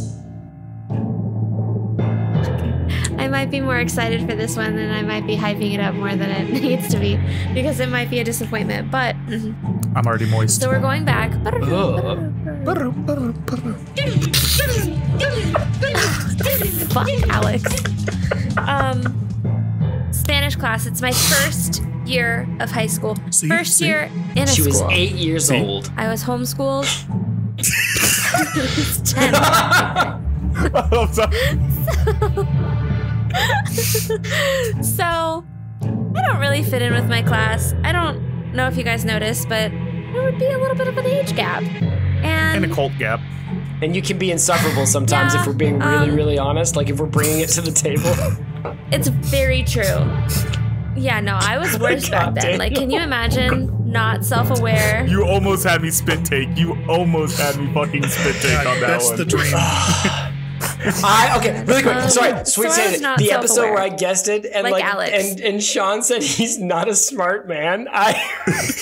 I might be more excited for this one, and I might be hyping it up more than it needs to be because it might be a disappointment. But I'm already moist. so we're going back. Fuck, Alex. Um, Spanish class. It's my first year of high school. See? First See? year in a She was school. eight years See? old. I was homeschooled. It's ten. I'm sorry. So, I don't really fit in with my class. I don't know if you guys noticed, but there would be a little bit of an age gap. And, And a cult gap. And you can be insufferable sometimes Yeah, if we're being really, um, really honest. Like if we're bringing it to the table. it's very true. Yeah, no, I was worse back God, then. Like, can you Daniel. imagine not self-aware? You almost had me spit take. You almost had me fucking spit take God, on that that's one. the dream. I okay, really quick. Um, Sorry, so sweet I saying was it. not The episode self-aware. where I guessed it and Like like, Alex. and and Sean said he's not a smart man. I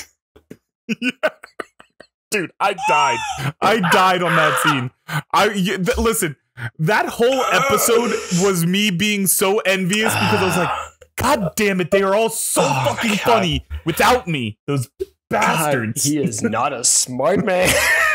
Dude, I died. I died on that scene. I y- th- listen. That whole episode was me being so envious because I was like, God damn it, they are all so Oh, fucking God. funny without me. Those God, bastards. he is not a smart man.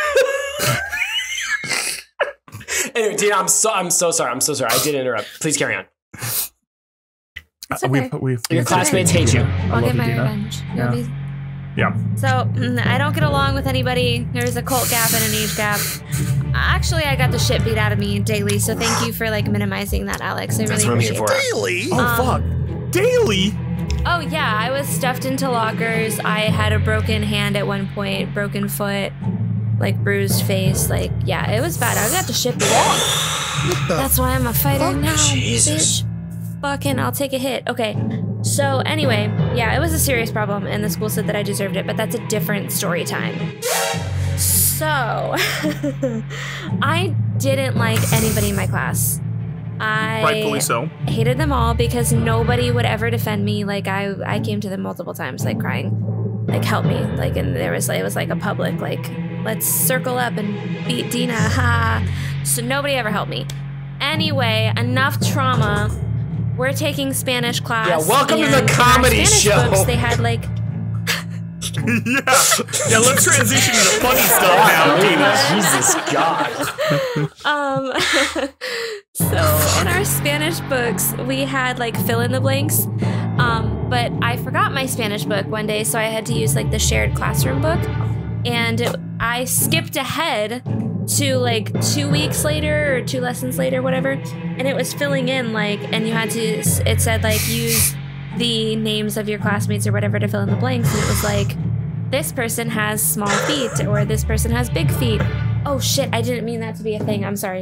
Anyway, Dina, I'm so I'm so sorry. I'm so sorry. I did interrupt. Please carry on. It's Uh, we- okay. we- Your we- classmates hate you. I I'll love get you, my Dina. revenge. You'll Yeah. be- Yeah. So, mm, I don't get along with anybody. There's a cult gap and an age gap. Actually, I got the shit beat out of me daily, so thank you for like minimizing that, Alex. I really That's what I'm here appreciate it. for. Daily? Oh, Um, fuck. Daily? Oh yeah, I was stuffed into lockers. I had a broken hand at one point, broken foot, like bruised face. Like, yeah, it was bad. I got the shit beat out of me. That's why I'm a fighter now, Jesus. bitch. Fucking, I'll take a hit. Okay. So anyway, yeah, it was a serious problem, and the school said that I deserved it, but that's a different story time. So, I didn't like anybody in my class. I Rightfully so. hated them all because nobody would ever defend me. Like I, I came to them multiple times, like crying, like help me. Like, and there was, it was like a public, like let's circle up and beat Dina, ha. So nobody ever helped me. Anyway, enough trauma. We're taking Spanish class. Yeah, welcome to the and in our comedy Spanish show. Books, they had like yeah. Yeah, let's transition to the funny stuff now, Dina. Jesus God. Um, so in our Spanish books, we had like fill in the blanks. Um, but I forgot my Spanish book one day, so I had to use like the shared classroom book. And it, I skipped ahead to like two weeks later or two lessons later, whatever. And it was filling in like, and you had to, it said like use the names of your classmates or whatever to fill in the blanks. And it was like, this person has small feet or this person has big feet. Oh shit, I didn't mean that to be a thing. I'm sorry.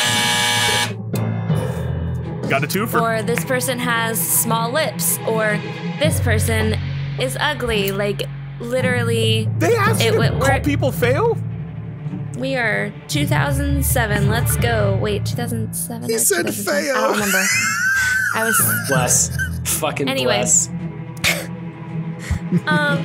Got a twofer. Or this person has small lips, or this person is ugly. Like, literally. They asked it, you to we're, call people fail? We are two thousand seven. Let's go. Wait, two thousand seven? He said fail. I don't remember. I was... Bless. Fucking anyway. bless. um,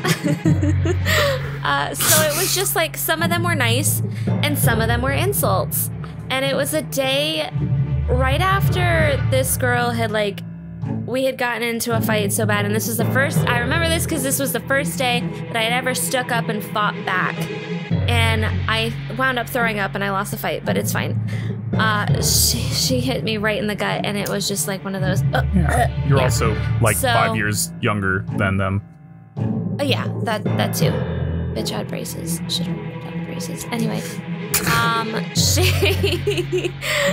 uh, so it was just like, some of them were nice, and some of them were insults. And it was a day right after this girl had, like, we had gotten into a fight so bad, and this was the first, I remember this because this was the first day that I had ever stuck up and fought back. And I wound up throwing up and I lost the fight, but it's fine. Uh, she, she hit me right in the gut, and it was just like one of those. Uh, Yeah. uh, You're yeah. also like So- five years younger than them. Uh, yeah, that that too. Bitch had braces. Should have had braces. Anyway, um, she.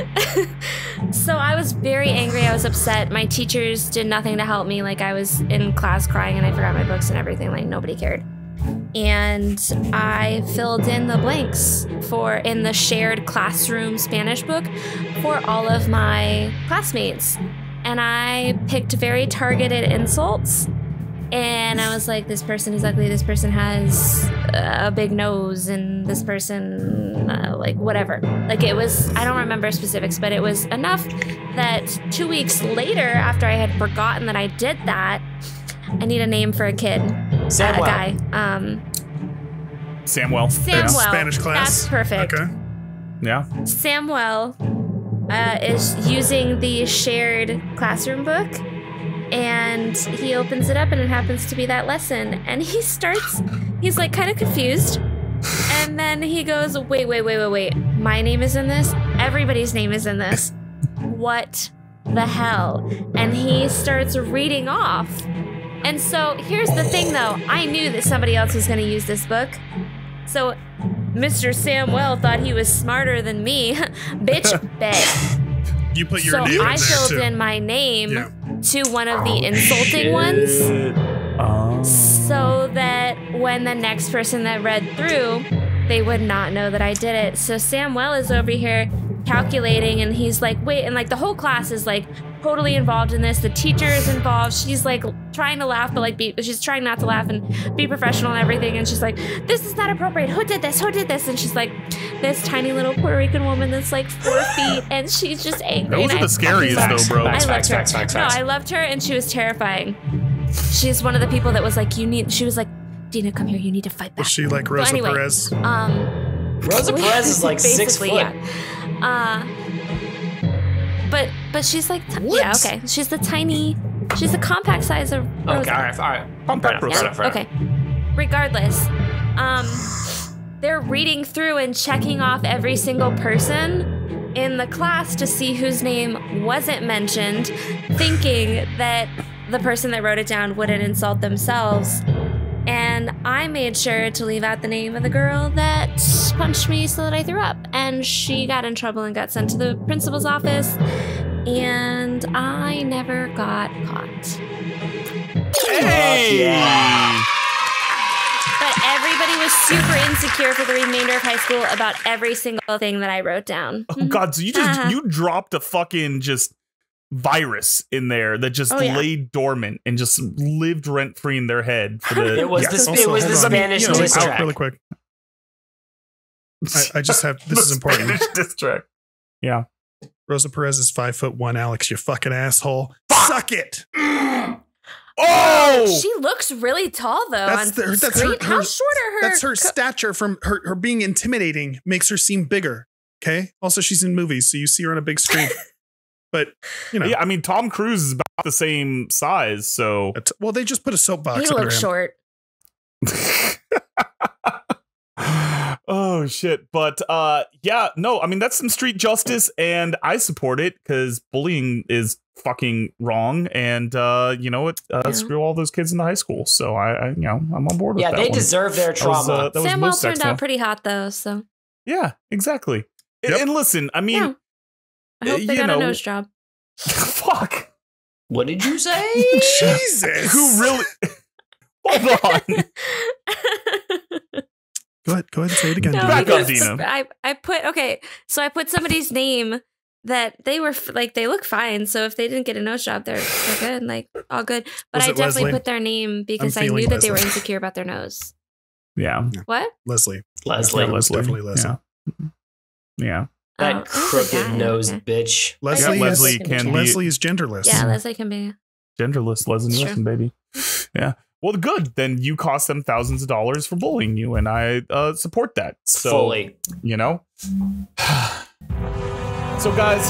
So I was very angry. I was upset. My teachers did nothing to help me. Like, I was in class crying and I forgot my books and everything. Like, nobody cared. And I filled in the blanks for in the shared classroom Spanish book for all of my classmates. And I picked very targeted insults. And I was like, this person is ugly, this person has a big nose, and this person, uh, like, whatever. Like, it was, I don't remember specifics, but it was enough that two weeks later, after I had forgotten that I did that, I need a name for a kid. Samuel. Uh, a guy. Um, Samuel. Samuel. Spanish class. That's perfect. Okay. Yeah. Samuel uh, is using the shared classroom book, and he opens it up, and it happens to be that lesson. And he starts, he's like kind of confused. And then he goes, wait, wait, wait, wait, wait. My name is in this? Everybody's name is in this. What the hell? And he starts reading off. And so here's the thing, though. I knew that somebody else was going to use this book. So Mister Samuel thought he was smarter than me. Bitch, bet. You put your So name in I there filled too. in my name Yeah. to one of the insulting ones, Oh. so that when the next person that read through, they would not know that I did it. So Samuel is over here calculating, and he's like, wait, and like the whole class is like totally involved in this. The teacher is involved. She's like trying to laugh, but like be, she's trying not to laugh and be professional and everything. And she's like, this is not appropriate. Who did this? Who did this? And she's like, this tiny little Puerto Rican woman that's like four feet, and she's just angry. Those and are I the scariest fucking- though, bro. I Facts, loved facts, her. facts, facts, no, facts. I loved her, and she was terrifying. She's one of the people that was like, you need. She was like, Dina, come here. You need to fight back. Was she like So Rosa anyway, Perez? Um, Rosa Perez is like six foot. basically, yeah. Uh, but but she's like, t- What? yeah, okay. She's the tiny. She's the compact size of Rosa. Okay, all right, all right. Compact Fair enough, Rosa. fair enough, fair Okay. Regardless, um, they're reading through and checking off every single person in the class to see whose name wasn't mentioned, thinking that the person that wrote it down wouldn't insult themselves. And I made sure to leave out the name of the girl that punched me so that I threw up. And she got in trouble and got sent to the principal's office. And I never got caught. Hey! Yeah. But everybody was super insecure for the remainder of high school about every single thing that I wrote down. Oh God! So you just Uh-huh. you dropped a fucking just virus in there that just Oh, yeah. laid dormant and just lived rent free in their head for the. It was yeah. the Also, it was the hold on. Spanish You know, diss Out track. really quick. I, I just have this The is important. Spanish diss track. Yeah. Rosa Perez is five foot one. Alex, you fucking asshole. Suck it. Oh! She looks really tall, though. That's on the- that's screen. her- How her- short are her? That's her co- stature from her, her being intimidating makes her seem bigger. Okay. Also, she's in movies, so you see her on a big screen. But you know, Yeah, I mean Tom Cruise is about the same size, so it's- well, they just put a soapbox He under looks him. short. oh shit. But uh yeah, no, I mean that's some street justice and I support it because bullying is fucking wrong and uh you know what uh, Yeah. screw all those kids in the high school. So I, I you know I'm on board with Yeah, that they one. deserve their That was, trauma. uh, that was Samuel most turned sexual. out pretty hot, though. So Yeah, exactly. And- Yep. And listen, I mean Yeah. I hope Uh, they you got know- a nose job. fuck. What did you say? Jesus. Who really Hold on. Go ahead. Go ahead and say it again. No, Back up, because Dina. I, I put, okay, so I put somebody's name that they were, f- like, they look fine. So if they didn't get a nose job, they're, they're good, like, all good. But Was I it definitely Leslie? put their name because I'm I knew feeling that they were Leslie. insecure about their nose. Yeah. What? Leslie. Leslie. It was definitely Leslie. Yeah. Yeah. That Oh, oh, crooked yeah, nosed okay. bitch. Leslie, Yeah, is, Leslie can be- Leslie is genderless. Yeah, Leslie can be. Genderless Leslie Sure. Nielsen, baby. Yeah. Well, good. Then you cost them thousands of dollars for bullying you, and I uh, support that. So, Fully. you know. So, guys,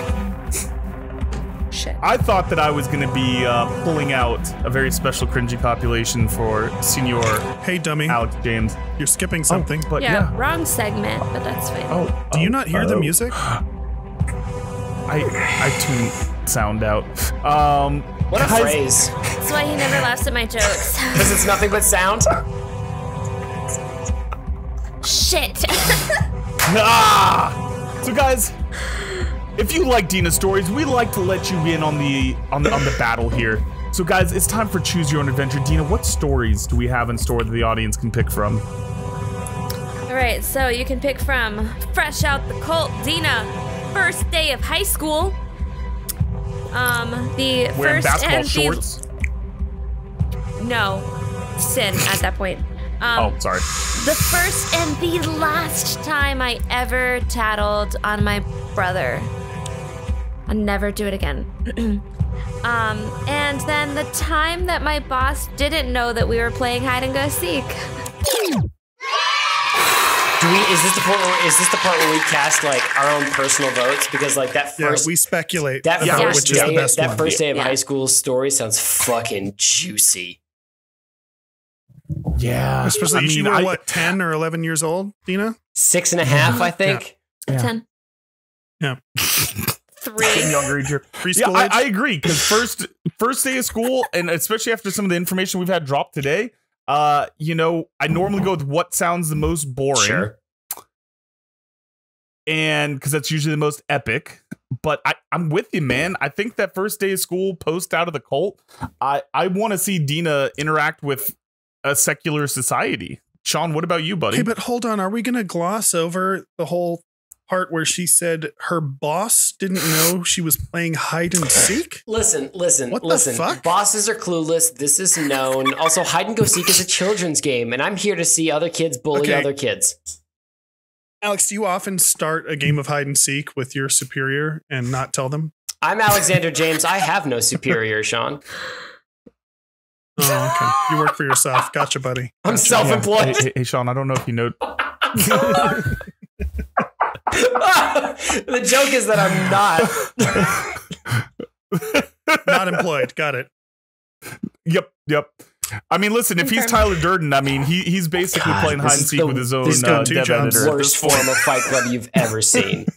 Shit. I thought that I was going to be uh, pulling out a very special cringy copulation for Senior Hey, dummy. Alex James. You're skipping something. Oh, but yeah, yeah. wrong segment, but that's fine. Oh, Do you oh, not hear the oh. music? I I tune sound out. Um, What a guys, phrase. That's why he never laughs at my jokes. Because it's nothing but sound. Shit. Ah! So, guys, if you like Dina stories, we like to let you in on the on the on the battle here. So, guys, it's time for Choose Your Own Adventure. Dina, what stories do we have in store that the audience can pick from? All right, so you can pick from Fresh Out the Cult, Dina, First Day of High School. Um, the Wearing first basketball and the shorts. no, sin at that point. Um, Oh, sorry. The first and the last time I ever tattled on my brother. I'll never do it again. um, and then the time that my boss didn't know that we were playing hide and go seek. Do we? Is this the part? Where, is this the part where we cast like our own personal votes? Because like that Yeah, first, we speculate that about Yeah. first which is day, the best that one. first day of Yeah. high school story sounds fucking juicy. Yeah. Especially I you mean, were I, what, ten or eleven years old, Dina? Six and a half, I think. Yeah. Ten. Yeah. Three. younger age. Yeah, Preschool I, age? I agree. Because first first day of school, and especially after some of the information we've had dropped today, uh, you know, I normally go with what sounds the most boring. Sure. And because that's usually the most epic. But I, I'm with you, man. I think that first day of school post out of the cult, I, I want to see Dina interact with a secular society. Sean, what about you, buddy? Hey, but hold on. Are we going to gloss over the whole part where she said her boss didn't know she was playing hide and seek? Listen, listen, What the listen. fuck? Bosses are clueless. This is known. Also, hide and go seek is a children's game, and I'm here to see other kids bully Okay. other kids. Alex, do you often start a game of hide and seek with your superior and not tell them? I'm Alexander James. I have no superior, Sean. Oh, okay. You work for yourself. Gotcha, buddy. I'm Gotcha. self-employed. Hey, hey, hey, Sean, I don't know if you know. The joke is that I'm not. Not employed. Got it. Yep, yep. I mean, listen, if he's Confirmed. Tyler Durden, I mean, he he's basically God, playing this hide and is seek the- with his own this is the uh, two dev jobs. editor. at Worst this point. form of Fight Club you've ever seen.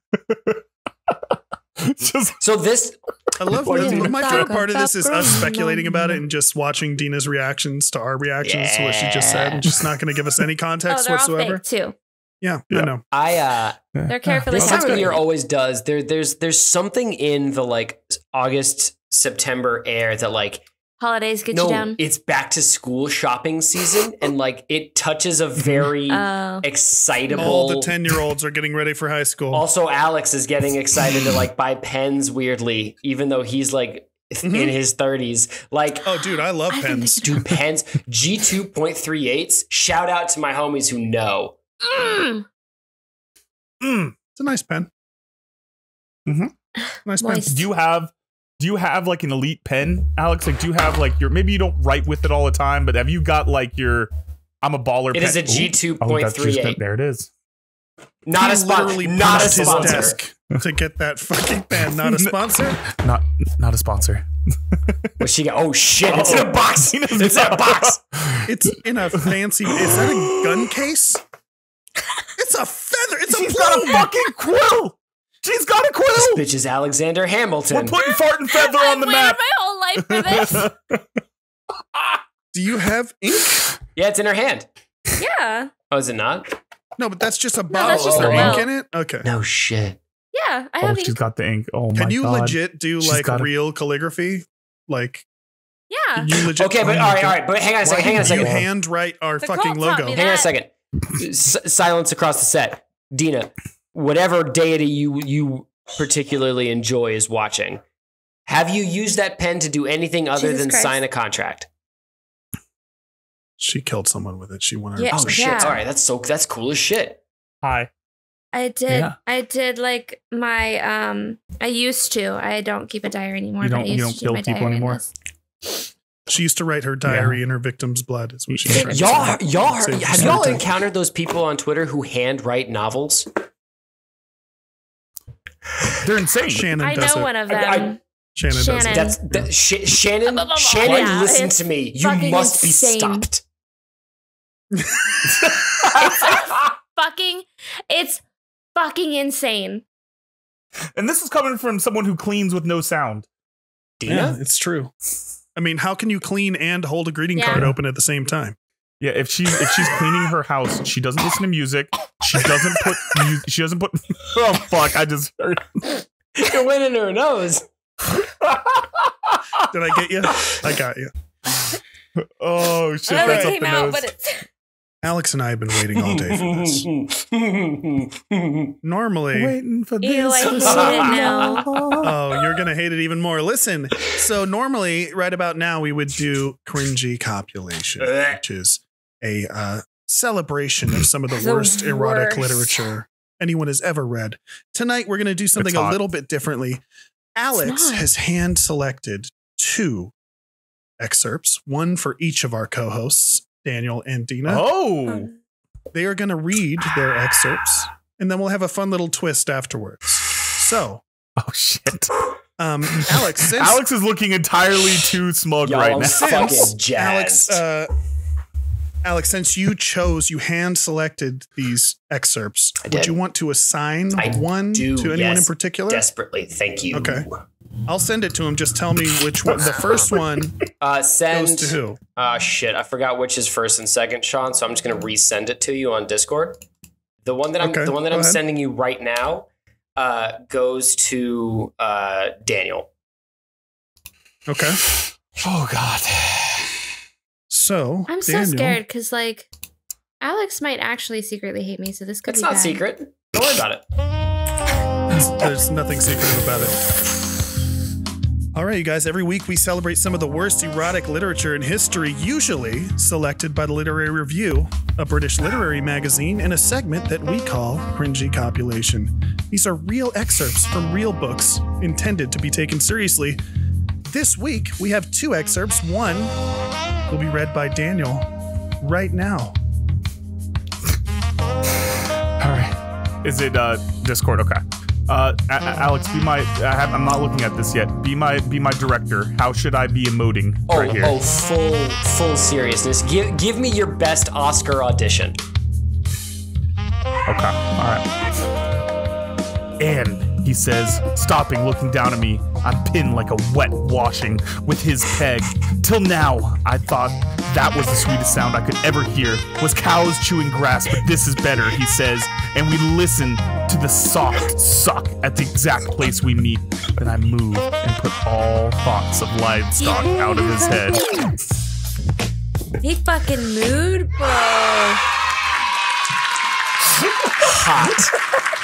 Just, So this, I love Why this. do you My talk favorite part of this about is us growing speculating up? about it and just watching Dina's reactions to our reactions to what she just said and just not going to give us any Oh, context they're all whatsoever. fake too. Yeah, Yeah. I know. I uh, They're carefully this time of separated. year always does. There, there's, there's something in the like August, September air that like. Holidays get No, you down. it's back to school shopping season, and like it touches a very Oh. excitable. All the ten-year-olds are getting ready for high school. Also, Alex is getting excited to like buy pens weirdly, even though he's like in Mhm. his thirties. Like, Oh, dude, I love I haven't pens. do pens G two point three eights? Shout out to my homies who know. Mm. mm. It's a nice pen. Mhm. Nice pen. Moist. Do you have do you have like an elite pen, Alex? Like, do you have like your maybe you don't write with it all the time, but have you got like your I'm a baller It pen? is a G Ooh. two Oh, point that's three just eight. there it is. Not He a sponsor. literally Not a punched his sponsor. desk to get that fucking pen. Not a sponsor. Not not a sponsor. What she got? Oh shit! It's in Uh-oh. a box. It's in a box. It's in a fancy. Is that a gun case? It's a feather. It's a She's got a plume. fucking quill. She's got a This quill. bitch is Alexander We're Hamilton. putting Fart and Feather I've on the waited map. my whole life for this. Do you have ink? Yeah, it's in her hand. Yeah. Oh, is it not? No, but that's just a No, bottle. that's Is just there a ink well. in it? Okay. No shit. Yeah. I Oh, have she's ink. got the ink. Oh my Can you god. legit do She's like got a- real calligraphy? Like Yeah. you legit? Okay, but oh all right, my all right. But hang on a God. second. Hang on a Why did you second. handwrite our The fucking cult taught logo? me Hang on a that. second. S- silence across the set. Dina, whatever deity you you particularly enjoy is watching. Have you used that pen to do anything other Jesus than Christ. sign a contract? She killed someone with it. She wanted. Yeah. Oh shit! Yeah. All right, that's so that's cool as shit. Hi. I did. Yeah. I did like my. Um. I used to. I don't keep a diary anymore. You but I don't- used you don't to do kill my people diary in anymore? this. She used to write her diary in her victim's blood. Is what she Yeah. tried to Y'all, say. y'all, Save have the y'all story time. encountered those people on Twitter who handwrite novels? They're insane. Shannon I does know it. one of I- I- them. Shannon, does Shannon. it. That's that, Sh- Shannon. Blah, blah, blah, blah. Shannon, Yeah, listen it's to me. You fucking must insane. be stopped. Fucking. It's fucking insane. And this is coming from someone who cleans with no sound. Yeah, Dina, it's true. I mean, how can you clean and hold a greeting Yeah. card open at the same time? Yeah, if she's if she's cleaning her house, she doesn't listen to music. She doesn't put mu- she doesn't put oh fuck, I just heard. you're winning her nose. Did I get you? I got you. Oh shit, That that's up came the out, nose. but it's. Alex and I have been waiting all day for this. Normally, Waiting for Ew, this. I to hate it start. now. oh, you're gonna hate it even more. Listen, so normally, right about now, we would do cringy copulation, which is a uh, celebration of some of the, The worst erotic worst. literature anyone has ever read. Tonight, we're gonna do something It's a hot. little bit differently. Alex not. has hand selected two excerpts, one for each of our co-hosts, Daniel and Dina. Oh. They are going to read their excerpts, and then we'll have a fun little twist afterwards. So, Oh shit. um, Alex, since Alex is looking entirely too smug Y'all, right I'm now. fucking since jazzed. Alex, uh, Alex, since you chose, you hand selected these excerpts. I Would did. you want to assign I one do, to anyone yes. in particular? Desperately, thank you. Okay. I'll send it to him. Just tell me which one. The first one Uh, send. goes to who? Uh, shit, I forgot which is first and second, Sean. So I'm just gonna resend it to you on Discord. The one that I'm Okay, the one that go I'm ahead. sending you right now uh, goes to uh, Daniel. Okay. Oh god. So I'm so Daniel, scared because, like, Alex might actually secretly hate me, so this could It's be not bad. secret. Don't worry about it. There's nothing secretive about it. All right, you guys, every week we celebrate some of the worst erotic literature in history, usually selected by the Literary Review, a British literary magazine, in a segment that we call Cringy Copulation. These are real excerpts from real books intended to be taken seriously. This week, we have two excerpts. One will be read by Daniel right now. All right. Is it uh Discord? Okay. Uh, A- A- Alex, be my. I have, I'm not looking at this yet. Be my. Be my director. How should I be emoting Oh, right here? oh, full full seriousness. Give give me your best Oscar audition. Okay. All right. And he says, stopping, looking down at me. I'm pinned like a wet washing with his peg. Till now, I thought that was the sweetest sound I could ever hear. Was cows chewing grass, but this is better, he says. And we listen to the soft suck at the exact place we meet. Then I move and put all thoughts of livestock out of his head. Big fucking mood, bro. Hot.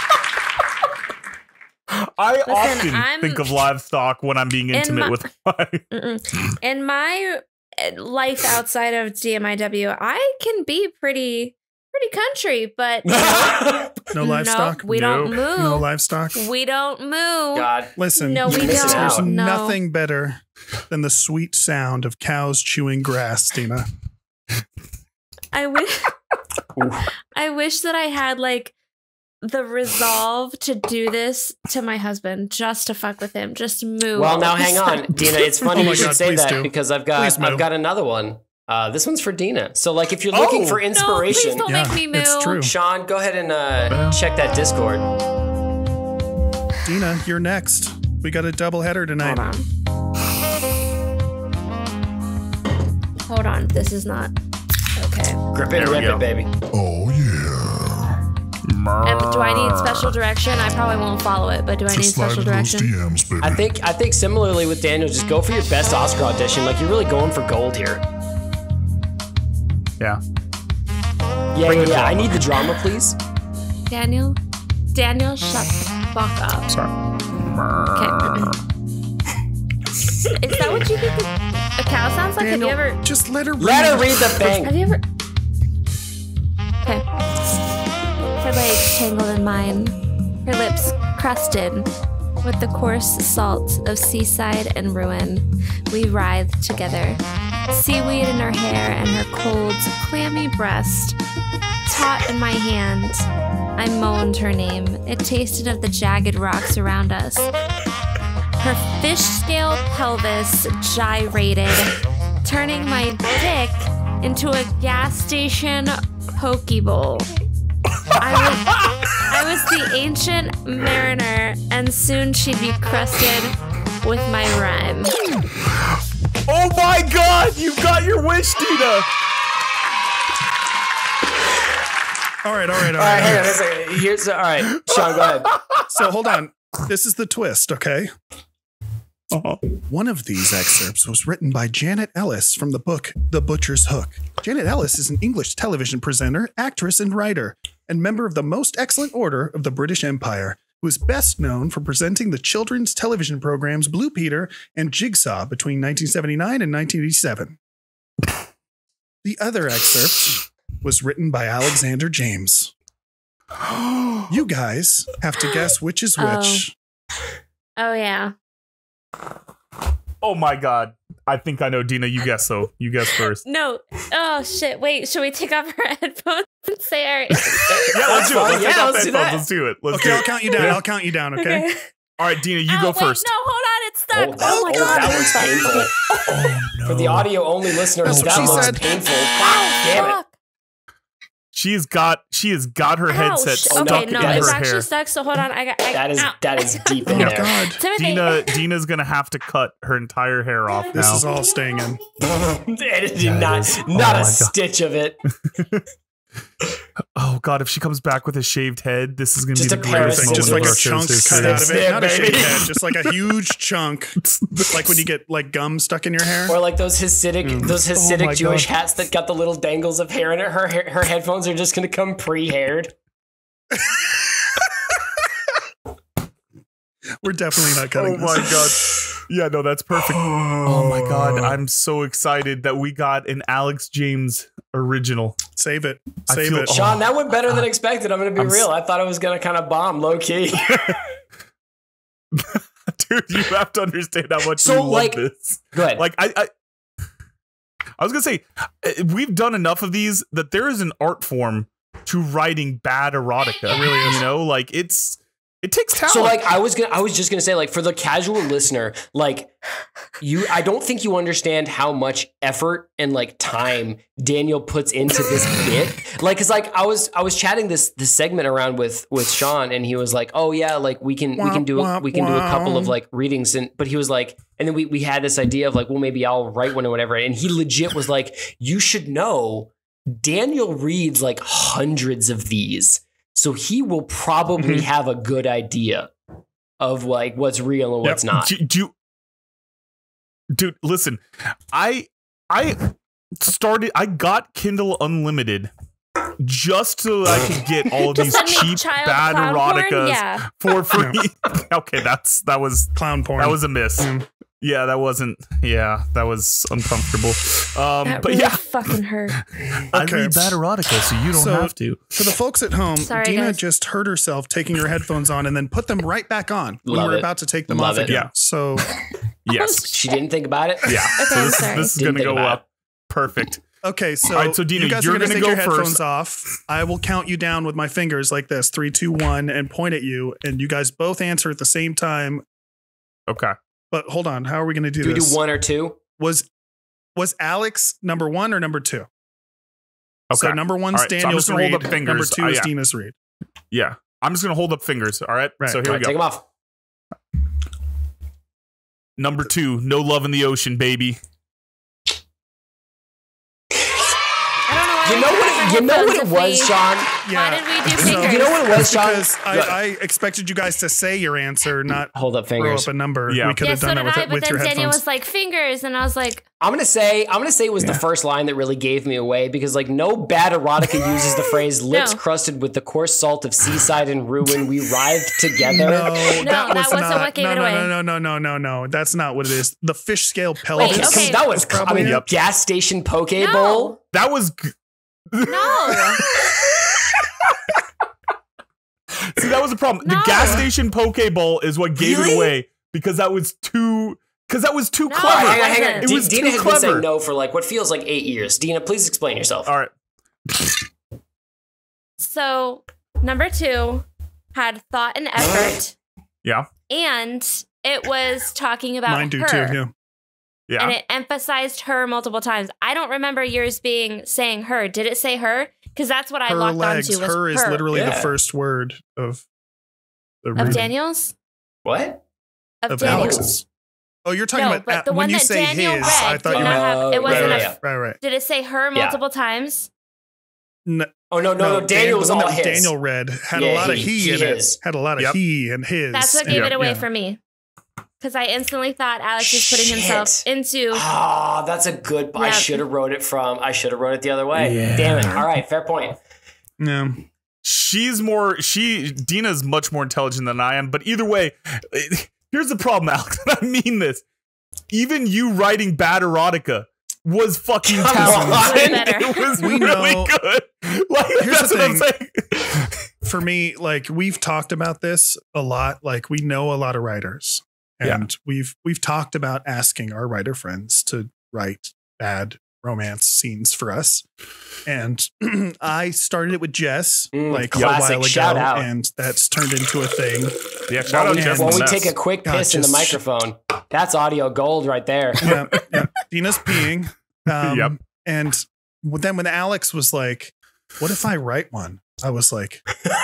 I Listen, often I'm- think of livestock when I'm being intimate my- with my... Mm-mm. In my uh, life outside of D M I W, I can be pretty, pretty country, but No livestock? No, we No. don't move. No livestock? We don't move. God. Listen, No, we You're missing don't. there's out. No. nothing better than the sweet sound of cows chewing grass, Dina. I wish. I wish that I had like the resolve to do this to my husband, just to fuck with him, just move. Well, all now of a hang on, sudden. Dina. It's funny Oh my you should God, say please that do. because I've got Please move. I've got another one. Uh, this one's for Dina. So, like, if you're looking Oh. for No, inspiration, please don't Yeah, make me move. it's true. Sean, go ahead and uh, check that Discord. Dina, you're next. We got a double header tonight. Hold on. Hold on. This is not okay. Grip it and There we rip go. it, baby. Oh, yeah. Um, do I need special direction? I probably won't follow it, but do I need Just slide special into those direction? D Ms, baby. I think I think similarly with Daniel, just go for your best Oscar audition. Like, you're really going for gold here. Yeah. Yeah, Bring yeah, the yeah. I drama. need the drama, please. Daniel, Daniel, shut the fuck up. Sorry. Okay. Is that what you think a cow sounds like? Daniel, Have you ever? just let her read. Let her read the thing. Have you ever? Okay. Her legs tangled in mine, her lips crusted with the coarse salt of seaside and ruin. We writhed together, seaweed in her hair and her cold, clammy breast. Taut in my hand, I moaned her name. It tasted of the jagged rocks around us. Her fish scale pelvis gyrated, turning my dick into a gas station pokeball. I was, I was the ancient mariner, and soon she'd be crusted with my rhyme. Oh my God! You got your wish, Dina. All right, all right, all All right, right. hang on a second. Here's all right. Sean, go ahead. So hold on. This is the twist, okay? Uh-huh. One of these excerpts was written by Janet Ellis from the book The Butcher's Hook. Janet Ellis is an English television presenter, actress, and writer, and member of the Most Excellent Order of the British Empire, who is best known for presenting the children's television programs Blue Peter and Jigsaw between nineteen seventy-nine and nineteen eighty-seven. The other excerpt was written by Alexander James. You guys have to guess which is which. Oh yeah. Oh my God! I think I know, Dina. You guess so. You guess first. No. Oh shit. Wait. Should we take off our headphones and say our? Yeah, let's do it. Let's Yeah, take off let's headphones. do that. Let's do it. Let's Okay, do I'll it. count you down. Yeah. I'll count you down, okay? Okay. All right, Dina, you Ow, go wait, first. No, hold on. It's stuck. Oh, Oh, that, my oh, god. that was painful. Oh no! For the audio only listeners, That's what that she was said. painful. God damn it. Fuck. She has got. She has got her headset Ouch. stuck Okay, in no, her it's hair. actually stuck. So hold on. I got. I, That is ow. that is deep in Oh, there. God. Timothy. Dina, Dina's gonna have to cut her entire hair off This now. is all staying in. Editing, not is- oh not my a God. stitch of it. Oh God! If she comes back with a shaved head, this is gonna Just be a the greatest parasite, moment Just of like our a chunk show's cut history. out of it. Yeah, Not a baby. shaved head, just like a huge chunk. Like when you get like gum stuck in your hair. Or like those Hasidic, those Hasidic Oh my Jewish God. hats that got the little dangles of hair in it. Her hair- her headphones are just gonna come pre-haired. We're definitely not cutting Oh my this. God! Yeah, no, that's perfect. Oh my God! I'm so excited that we got an Alex James original. Save it. I Save feel- it. oh. Sean, that went better than expected. I'm gonna be I'm s- real. I thought I was gonna kind of bomb low key. Dude, you have to understand how much So, we love like- this. Good. Like I, I, I was gonna say, uh, we've done enough of these that there is an art form to writing bad erotica. It really is. You know, like it's it takes talent. So like I was gonna I was just gonna say, like, for the casual listener, like you I don't think you understand how much effort and like time Daniel puts into this bit. Like, cause like I was I was chatting this this segment around with with Sean, and he was like, oh yeah, like we can we can do a, we can do a couple of like readings, and but he was like, and then we we had this idea of like, well, maybe I'll write one or whatever. And he legit was like, you should know Daniel reads like hundreds of these. So he will probably Mhm. have a good idea of like what's real and what's not. do, do you- dude, listen, I I started I got Kindle Unlimited just so I could get all of To these send me cheap child bad clown porn? eroticas Yeah. for free. Okay, that's that was Clown porn. that was a miss. Mm. Yeah, that wasn't. Yeah, that was uncomfortable. Um, That but really yeah, fucking hurt. I Okay. read bad erotica, so you don't So- have to. For the folks at home, Sorry, Dina guys. just heard herself taking her headphones on and then put them right back on when Love we were it. about to take them Love off it. again. Yeah. So Yes. She didn't think about it. Yeah. Okay, so I'm this, sorry. this is Didn't going to think go about up perfect. okay, so All right, so Dina, you guys you're are going to gonna take go your headphones first. off. I will count you down with my fingers like this: three, two, one, and point at you, and you guys both answer at the same time. Okay. But hold on, how are we going to do Do we do this? one or two? Was was Alex number one or number two? Okay. So number one's All right, so I'm Daniel's just gonna hold read. up fingers. Number two Uh, is yeah. Dina's read. Yeah. I'm just going to hold up fingers. All right. Right. So here All we right, go. take them off. Number two, No Love in the Ocean, baby. I don't know You know what? It, you know what it was, Sean. Why did we do fingers? You know what it was, Sean? Because I, I expected you guys to say your answer, not hold up throw fingers. up a number. Yeah. We could Yeah, have so done did that I, with, but with then your Daniel headphones. was like, fingers, and I was like, I'm gonna say I'm gonna say it was Yeah. the first line that really gave me away because like no bad erotica uses the phrase lips No. crusted with the coarse salt of seaside and ruin we writhed together. No, No, that, that was wasn't not, what gave no, it no, away. No, no, no, no, no, no. That's not what it is. The fish scale pelvis. Wait, okay. That was is probably I mean, it. gas station poke No. bowl. That was. g- no. See, that was the problem. The No. gas station poke bowl is what gave Really? it away because that was too. Because that was too No, clever. Hang on, hang on. It D- was Dina too has clever. been saying no for like what feels like eight years. Dina, please explain yourself. All right. So number two had thought and effort, Yeah. and it was talking about Mine do her, too. Yeah. Yeah. and it emphasized her multiple times. I don't remember yours being saying her. Did it say her? Because that's what I Her locked legs. onto. Was Her is literally the Yeah. first word of the of reading. Daniel's What? of, Of Daniel's. Alex's. Oh, you're talking No, about but uh, the when one you that say Daniel his. read I thought did you not meant have. It right, wasn't right, a. yeah. right, right. Did it say her Yeah. multiple times? No, Oh no, no, no. Dan- Daniel was the one all that his. Daniel read had Yeah, a lot of he- he, he in his. it. Had a lot of Yep. he and his. That's what and- gave it away yeah. for me. Because I instantly thought Alex was putting Shit. himself into. Ah, that's a good. I Yeah. should have wrote it from. I should have wrote it the other way. Yeah. Damn it. All right, fair point. Yeah. She's more. She Dina's much more intelligent than I am. But either way, here's the problem, Alex. And I mean this. Even you writing bad erotica was fucking Come talented. on. Way better. It was We really know- good. Like Here's that's the what I'm thing. saying. For me, like we've talked about this a lot. Like we know a lot of writers, Yeah. and we've we've talked about asking our writer friends to write bad romance scenes for us. And I started it with Jess Mm, like classic. a while ago, Shout out. and that's turned into a thing. Yeah, shout out While we, to Jess while and we Ness. take a quick God, piss in the just- microphone, that's audio gold right there. Yeah, yeah. Dina's peeing. Um, Yep. And then when Alex was like, "What if I write one?" I was like,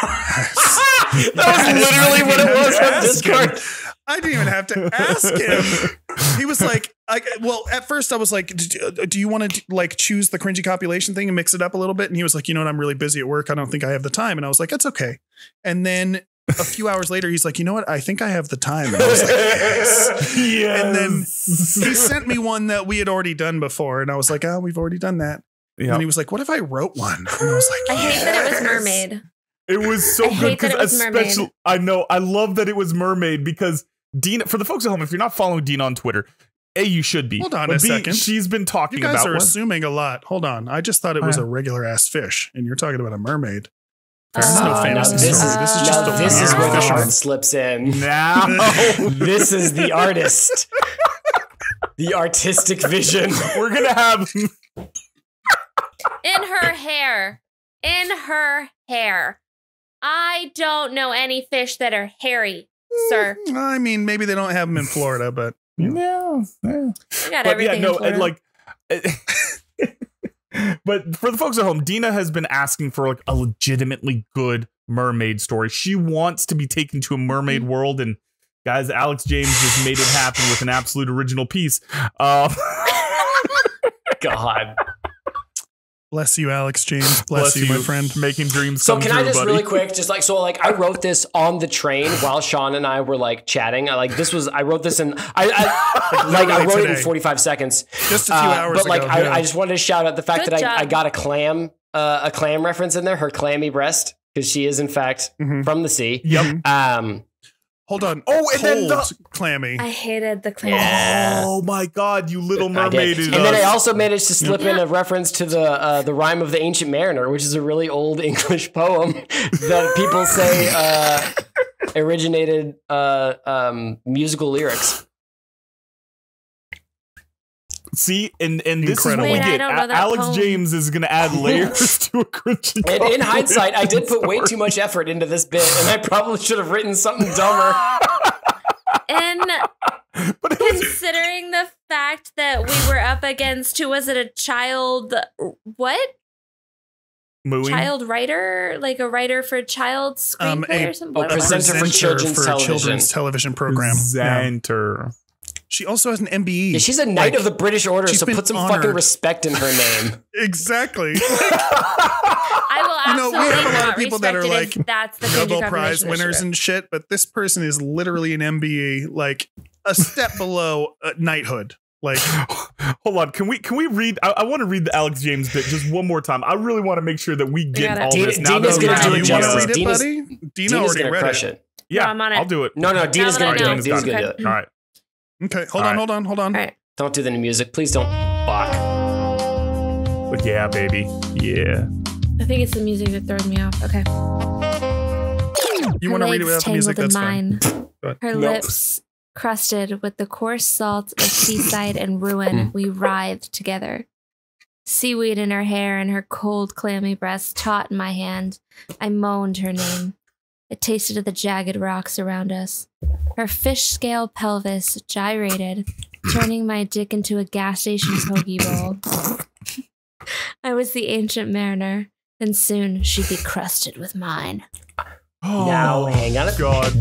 That was literally what it was on Discord. I didn't even have to ask him. He was like, I, well, at first I was like, "D- do you want to like choose the cringy copulation thing and mix it up a little bit? And he was like, you know what? I'm really busy at work. I don't think I have the time. And I was like, that's okay. And then a few hours later, he's like, you know what? I think I have the time. And I was like, yes. Yes. And then he sent me one that we had already done before. And I was like, oh, we've already done that. Yeah. And he was like, what if I wrote one? And I was like, I hate that it was yes. mermaid. It was so I good hate that because it was especially mermaid. I know I love that it was mermaid because Dina, for the folks at home, if you're not following Dina on Twitter, A, you should be. Hold on but a B, second. She's been talking You guys about are what- assuming a lot. Hold on. I just thought it Oh, was yeah. a regular ass fish, and you're talking about a mermaid. Fair This is enough. no Uh, fantasy now story. this- This is uh, just Now a this is weird where the fisherman. heart slips in. now. This is the artist. The artistic vision. We're gonna have In her hair. In her hair. I don't know any fish that are hairy, sir. I mean, maybe they don't have them in Florida, but you know. yeah, yeah. We got But everything yeah, no, in Florida. and like but for the folks at home, Dina has been asking for like a legitimately good mermaid story. She wants to be taken to a mermaid Mm-hmm. world, and guys, Alex James just made it happen with an absolute original piece. Um, God. Bless you, Alex James. Bless, bless you, my friend. making dreams So come can true, I just buddy. really quick, just like, so like I wrote this on the train while Sean and I were like chatting. I like, this was, I wrote this in, I, I like, I wrote it in today. forty-five seconds. Just a few Uh, hours But like, ago. I, yeah. I just wanted to shout out the fact Good that job. I, I got a clam, uh, a clam reference in there, her clammy breast, because she is in fact Mhm. from the sea. Yep. Um, Hold on. Oh, and then Cold the- clammy. I hated the clam. Yeah. Oh my God, you little I mermaid! did. is And then I us. also managed to slip in Yeah. a reference to the uh, the rhyme of the Ancient Mariner, which is a really old English poem that people say uh, originated uh, um, musical lyrics. See, and and this Incredible. is what Wait, we I get. don't know A- that Alex poem. James is going to add layers to a cringy. And in hindsight, I did put way story. too much effort into this bit, and I probably should have written something dumber. And But it was considering the fact that we were up against, who was it, a child, what? mooing. Child writer? Like a writer for child screenplay Um, a- or something? a What was it? presenter for children's for a television. children's television program. Yeah. Presenter. She also has an M B E. Yeah, she's a Knight Like, of the British Order, she's so been put some honored. fucking respect in her name. Exactly. I will You know, absolutely we have a lot of not people that are respect it if like that's the Nobel Cringy Prize Copulation winners issue. and shit, but this person is literally an M B E, like a step below uh, knighthood. Like, Hold on, can we can we read? I, I want to read the Alex James bit just one more time. I really want to make sure that we get got it. all Dina- this. Now Dina's that gonna we do have it you the, want to justice. uh, read it, Dina's- buddy? Dina Dina's already gonna read crush it. it. Yeah, No, I'm on it. I'll do it. No, no, Dina's that I gonna do know. it. Dina's Okay. gonna do it. All right. Okay, hold All on, right. hold on, hold on. All right. Don't do the music. Please don't. Fuck. But yeah, baby. Yeah. I think it's the music that throws me off. Okay. You Her want to read it legs without the music? tangled in That's fine. mine. Go ahead. Her Nope. lips crusted with the coarse salt of seaside and ruin, we writhed together. Seaweed in her hair and her cold, clammy breast taut in my hand. I moaned her name. It tasted of the jagged rocks around us. Her fish scale pelvis gyrated, turning my dick into a gas station poke bowl. I was the ancient mariner, and soon she'd be crusted with mine. Oh, Now, hang on a God.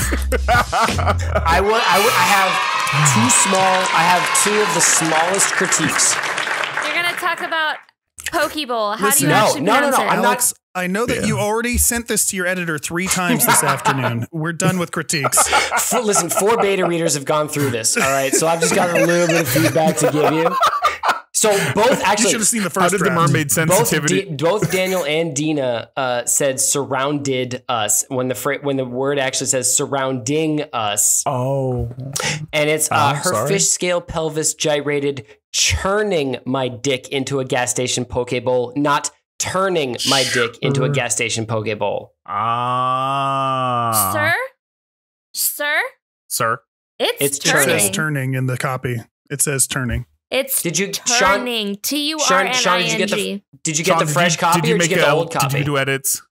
I would. I would. I have two small. I have two of the smallest critiques. You're gonna talk about Pokeball. How Listen, do you no, actually no, no, pronounce no, it? I'm not- Alex, I know that Yeah. you already sent this to your editor three times this afternoon. We're done with critiques. For, listen, four beta readers have gone through this. All right, so I've just got a little bit of feedback to give you. So both You actually, should have seen the How first did the draft. mermaid both, sensitivity? D- both Daniel and Dina uh, said surrounded us when the fr- when the word actually says surrounding us, Oh. and it's Oh, uh, her sorry. fish scale pelvis gyrated, churning my dick into a gas station poke bowl, not turning my dick into a gas station poke bowl. Ah. Sir? Sir? It's Sir. It's, It turning. says turning in the copy. It says turning. It's Did you, Sean? turning. T U R Sean, N Sean, I did you N get the G. did you get Sean, the fresh did you, copy did you or did make you get the a- old copy? Did you do edits?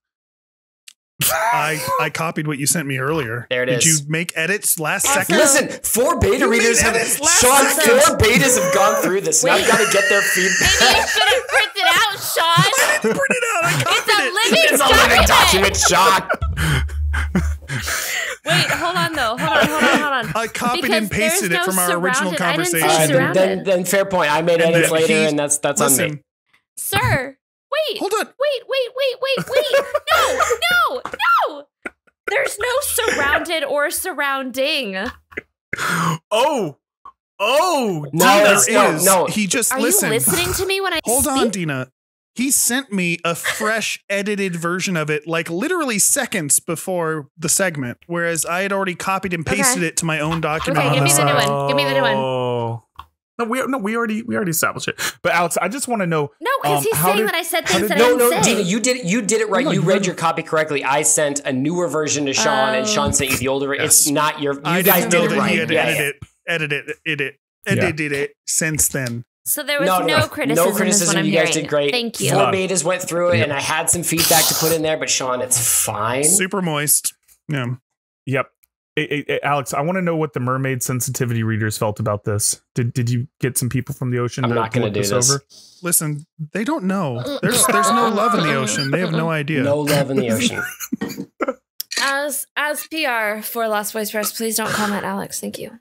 I, I copied what you sent me earlier. There it Did is. you make edits last Also- second? Listen, four beta You readers made have edits last Sean. second. Four betas have gone through this. Now I've Wait. got to get their Maybe you feedback. should have printed out, Sean. Print it out. I It's copied a it. living It's a living document. document, Sean. Wait, hold on though. Hold on, hold on, hold on. I copied Because and pasted there's it from no our original surrounded- I didn't say conversation. All right, then, surrounded. then, then fair point. I made And edits then later, he- and that's that's on me. Listen, Sir, wait. hold on. Wait, wait, wait, wait, wait. No, no, no. There's no surrounded or surrounding. Oh. Oh. No, There it's- no, is. no. He just Are listened. you listening to me when I Hold speak? on, Dina. He sent me a fresh edited version of it, like literally seconds before the segment, whereas I had already copied and pasted Okay. it to my own document Okay, on give the me the new side. one. Give me the new one. Oh. No, we no, we already we already established it. But Alex, I just want to know. No, because Um, he's how saying did- that I said how things did- that I No, didn't no, say. Dina, you did it. You did it right. No, you you read didn't. your copy correctly. I sent a newer version to Sean, and Oh. Sean sent you the older. version. It's Yes. not your. You I guys didn't did know it that right. he had Yeah, edited, edited, edited, edited it since then. So there was No, no, no, criticism. no criticism. Is what I'm You guys hearing. did great. Thank you. Four Hold on. betas went through it, and I had some feedback to put in there. But Sean, it's fine. Super moist. Yeah. Yep. Hey, hey, hey, Alex, I want to know what the mermaid sensitivity readers felt about this. Did did you get some people from the ocean I'm to, not to gonna look do this this. over? Listen, they don't know. There's there's no love in the ocean. They have no idea. No love in the ocean. As as P R for Lost Boys Press, please don't comment, Alex. Thank you.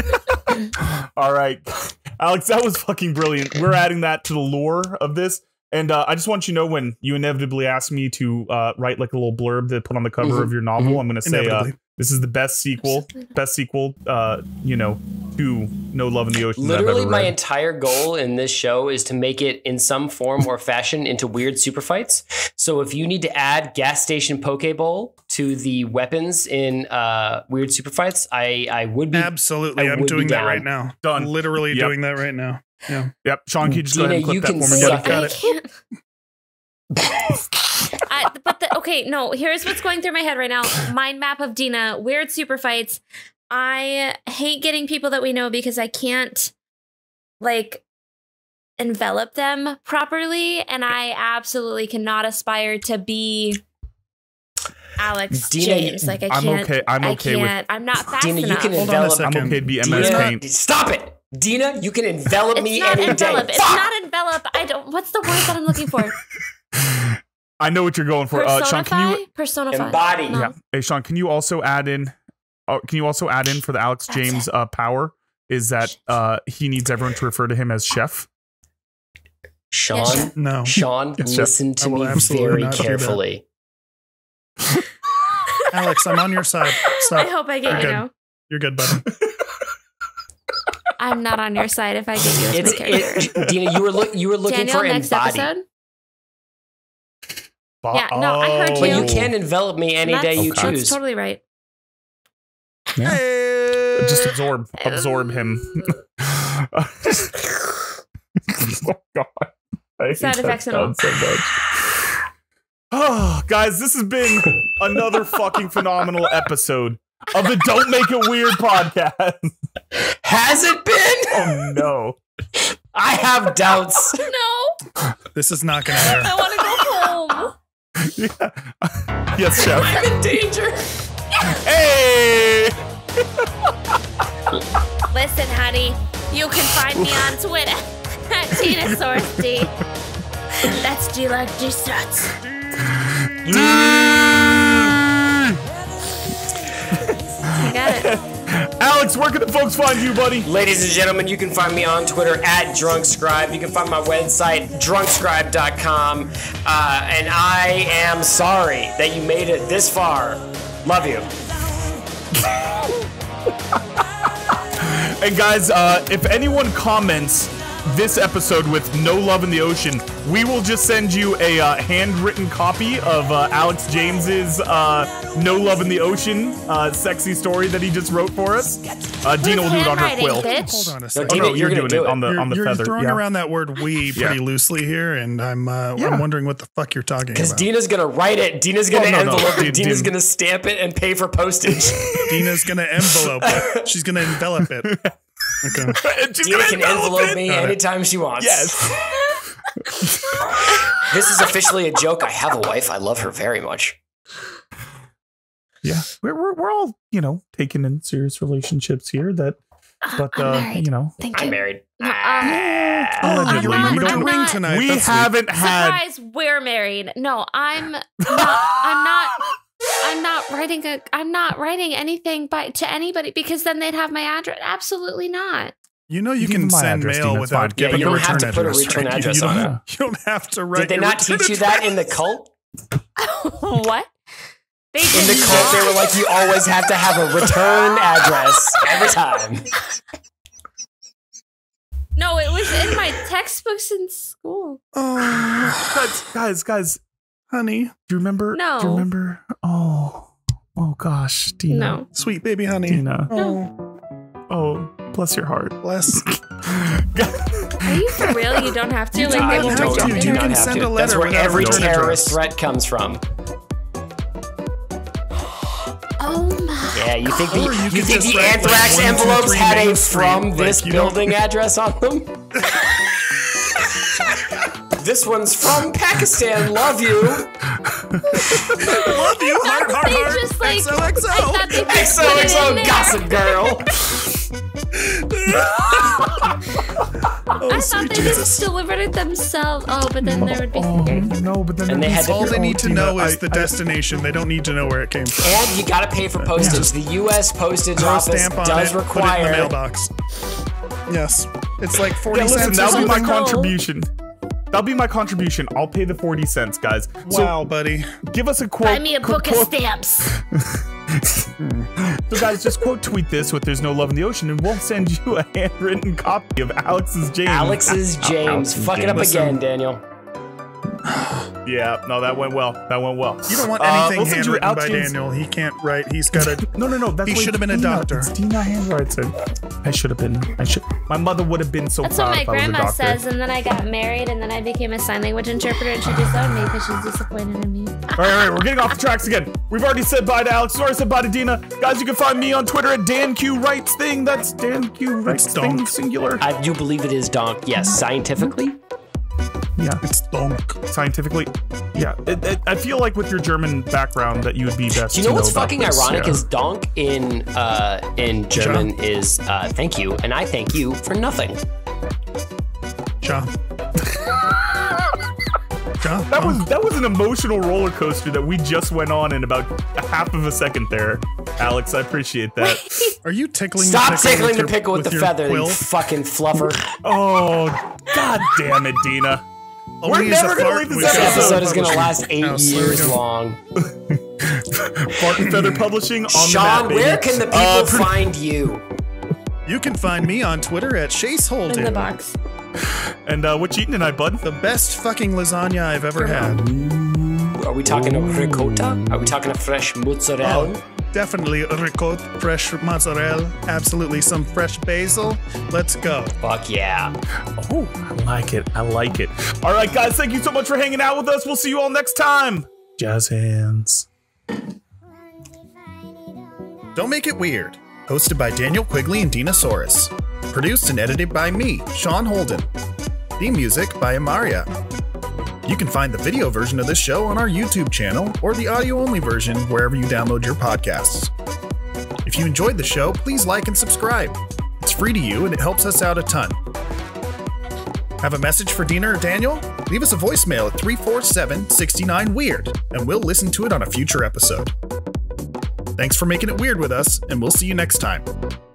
All right, Alex, that was fucking brilliant. We're adding that to the lore of this. And uh, I just want you to know, when you inevitably ask me to uh, write like a little blurb to put on the cover Mhm. of your novel, Mhm. I'm going to say uh, Inevitably. this is the best sequel, best sequel, uh, you know, to No Love in the Ocean. that I've Literally, ever my read. entire goal in this show is to make it in some form or fashion into weird super fights. So if you need to add gas station Pokeball to the weapons in uh, weird super fights, I, I would be. Absolutely. I I'm would be doing that down. right now. Done. Literally Yep. doing that right now. Yeah. Yep, Sean, can you just go ahead and Dina, clip you that can for me? suck buddy? Got I it. can't. I, but the, okay, no. Here's what's going through my head right now: mind map of Dina, weird super fights. I hate getting people that we know because I can't like envelop them properly, and I absolutely cannot aspire to be Alex Dina, James. Like I I'm can't. okay- I'm okay I with- can't. I'm not fast Dina, you enough. can Hold on a envelop. second. I'm okay to be M S Dina, Paint. stop it. Dina, you can envelop It's me not any envelop. day. It's Fuck! not envelop. I don't. What's the word that I'm looking for? I know what you're going for. Uh, Sean, can you? Personify. Personify. Embody. No. Yeah. Hey, Sean, can you also add in? Uh, can you also add in for the Alex That's James uh, power? is that uh, he needs everyone to refer to him as Chef. Sean, Yes, No. Sean, Yes, listen I to will me absolutely very not do that. carefully. Alex, I'm on your side. Stop. I hope I get You're you good. now. You're good, buddy. I'm not on your side if I get you as It's my character. it, Dina. You were look. You were looking Daniel, for next embody, episode. Bo- Yeah, no, I heard but you. you can envelop me any That's, day you Okay. choose. That's totally right. Yeah. Just absorb, absorb him. Oh God. I hate Side that effects and all. sound so much. Oh, guys, this has been another fucking phenomenal episode of the Don't Make It Weird podcast. Has it been? Oh no. I have doubts. No, This is not going to air. I want to go home. Yeah. Yes, Chef. I'm in danger. Hey! Listen, honey, you can find me on Twitter at Tinasaurus D. That's G like G struts. I got it. Alex, where can the folks find you, buddy? Ladies and gentlemen, you can find me on Twitter at DrunkScribe. You can find my website, drunk scribe dot com. Uh, and I am sorry that you made it this far. Love you. And guys, uh, if anyone comments this episode with no love in the ocean, we will just send you a uh, handwritten copy of uh, Alex James's uh, No Love in the Ocean uh, sexy story that he just wrote for us. Uh, Dina will do it on her handwriting, quill. bitch? Hold on a No, second. Oh Dina, no, you're you're gonna doing do it it. on the You're, on the you're feather. throwing Yeah. around that word "we" pretty Yeah. loosely here, and I'm uh, Yeah. I'm wondering what the fuck you're talking Because about. Dina's gonna write it. Dina's gonna Oh, no, no. envelope it. Din- Dina's Din- gonna stamp it and pay for postage. Dina's gonna envelope it. She's gonna envelop it. Okay. And she's Dina gonna can envelope envelope it. me Got it. anytime she wants. Yes. This is officially a joke. I have a wife. I love her very much. Yeah, we're, we're we're all, you know, taking in serious relationships here. That, but I'm uh, married. you know, Thank I'm you. married. No, um, Oh, allegedly, you're I'm not- we wearing don't. a ring not- tonight. We That's sweet. haven't had. surprise, we're married. No, I'm not. I'm not. I'm not writing a. I'm not writing anything by to anybody because then they'd have my address. Absolutely not. You know you, You give can them my send address, mail Dina, it's without fine. giving Yeah, you a don't have return to put a address. return right? address you, on don't, it. you don't have to write. Did they your not return teach you address. that in the cult? What? They In did the cult, not. they were like, you always have to have a return address every time. No, it was in my textbooks in school. Oh, Guys, guys, guys, honey, do you remember? No. Do you remember? Oh, oh gosh, Dina. No. sweet baby honey. Dina. Oh, Oh, bless your heart. bless. Are you for real? You don't have to. Like, I they won't don't reject have it? to. You do can not have send to. a That's letter where without every return terrorist address. threat comes from. Oh my. Yeah, you think the Or you you, could think just the write, like, anthrax one, two, envelopes three had Main a Street, from like, this you don't- building address on them? This one's from Pakistan. Love you. Love you, heart, heart, They heart. just, like- X O X I O. thought they just X put O it X in O there. Gossip Girl. Oh, I sweet thought they Jesus. just delivered it themselves. Oh, but then there would be Oh fingers. no, but then And they had to- All they need to Dina, know is I- the I- destination. They don't need to know where it came from. And you gotta pay for postage. Just The U S Postage Throw a Office stamp on does it, put it in the require. mailbox. Yes, it's like forty Yeah, listen, cents. or that'll be my something. con- contribution. That'll be my contribution. I'll pay the forty cents, guys. Wow, buddy. So give us a quote. Buy me a book of quote, stamps. So guys, just quote tweet this with "There's no love in the ocean," and we'll send you a handwritten copy of Alex's James. Alex's James. Alex's Fuck it up James. again, Daniel. Yeah, no, that went well. That went well. You don't want Uh, anything we'll send you handwritten out, by James. Daniel. He can't write. He's got to. No, no, no. That's He why should have been a Dina- doctor. It's Dina handwrites it. I should have been. I should. My mother would have been so That's what proud my if I was a grandma doctor. says, and then I got married, and then I became a sign language interpreter, and she disowned me because she's disappointed in me. All right, all right, we're getting off the tracks again. We've already said bye to Alex. We've already said bye to Dina. Guys, you can find me on Twitter at Dan Q Writes Thing. That's Dan Q Writes It's Thing, donk. singular. I do believe it is donk. Yes, scientifically. Yeah, It's donk. scientifically. Yeah, it, it, I feel like with your German background that you would be best. Do you know to what's about fucking this, ironic yeah. is donk in uh in German is uh thank you, and I thank you for nothing. John. John. That was that was an emotional roller coaster that we just went on in about a half of a second there. Alex, I appreciate that. Are you tickling Stop the pickle tickling with the your, pickle with, with the your feather, quill? you fucking fluffer. Oh, god damn it, Dina. Only We're as never a gonna fart leave this we This shall episode. episode is going to publish. last eight House. There we years go. long. Fart and Feather Publishing on the Sean, map, baby. where can the people Uh, pro- find you? You can find me on Twitter at Chase In the Holden. box. And uh, what you eating tonight, bud? The best fucking lasagna I've ever had. Are we talking a ricotta? Are we talking a fresh mozzarella? Oh, definitely ricotta, fresh mozzarella, absolutely some fresh basil. Let's go. Fuck yeah. Oh, I like it. I like it. All right, guys, thank you so much for hanging out with us. We'll see you all next time. Jazz hands. Don't Make It Weird. Hosted by Daniel Quigley and Dina Soros. Produced and edited by me, Sean Holden. Theme music by Amaria. You can find the video version of this show on our YouTube channel or the audio-only version wherever you download your podcasts. If you enjoyed the show, please like and subscribe. It's free to you and it helps us out a ton. Have a message for Dina or Daniel? Leave us a voicemail at three four seven, six nine, weird, and we'll listen to it on a future episode. Thanks for making it weird with us, and we'll see you next time.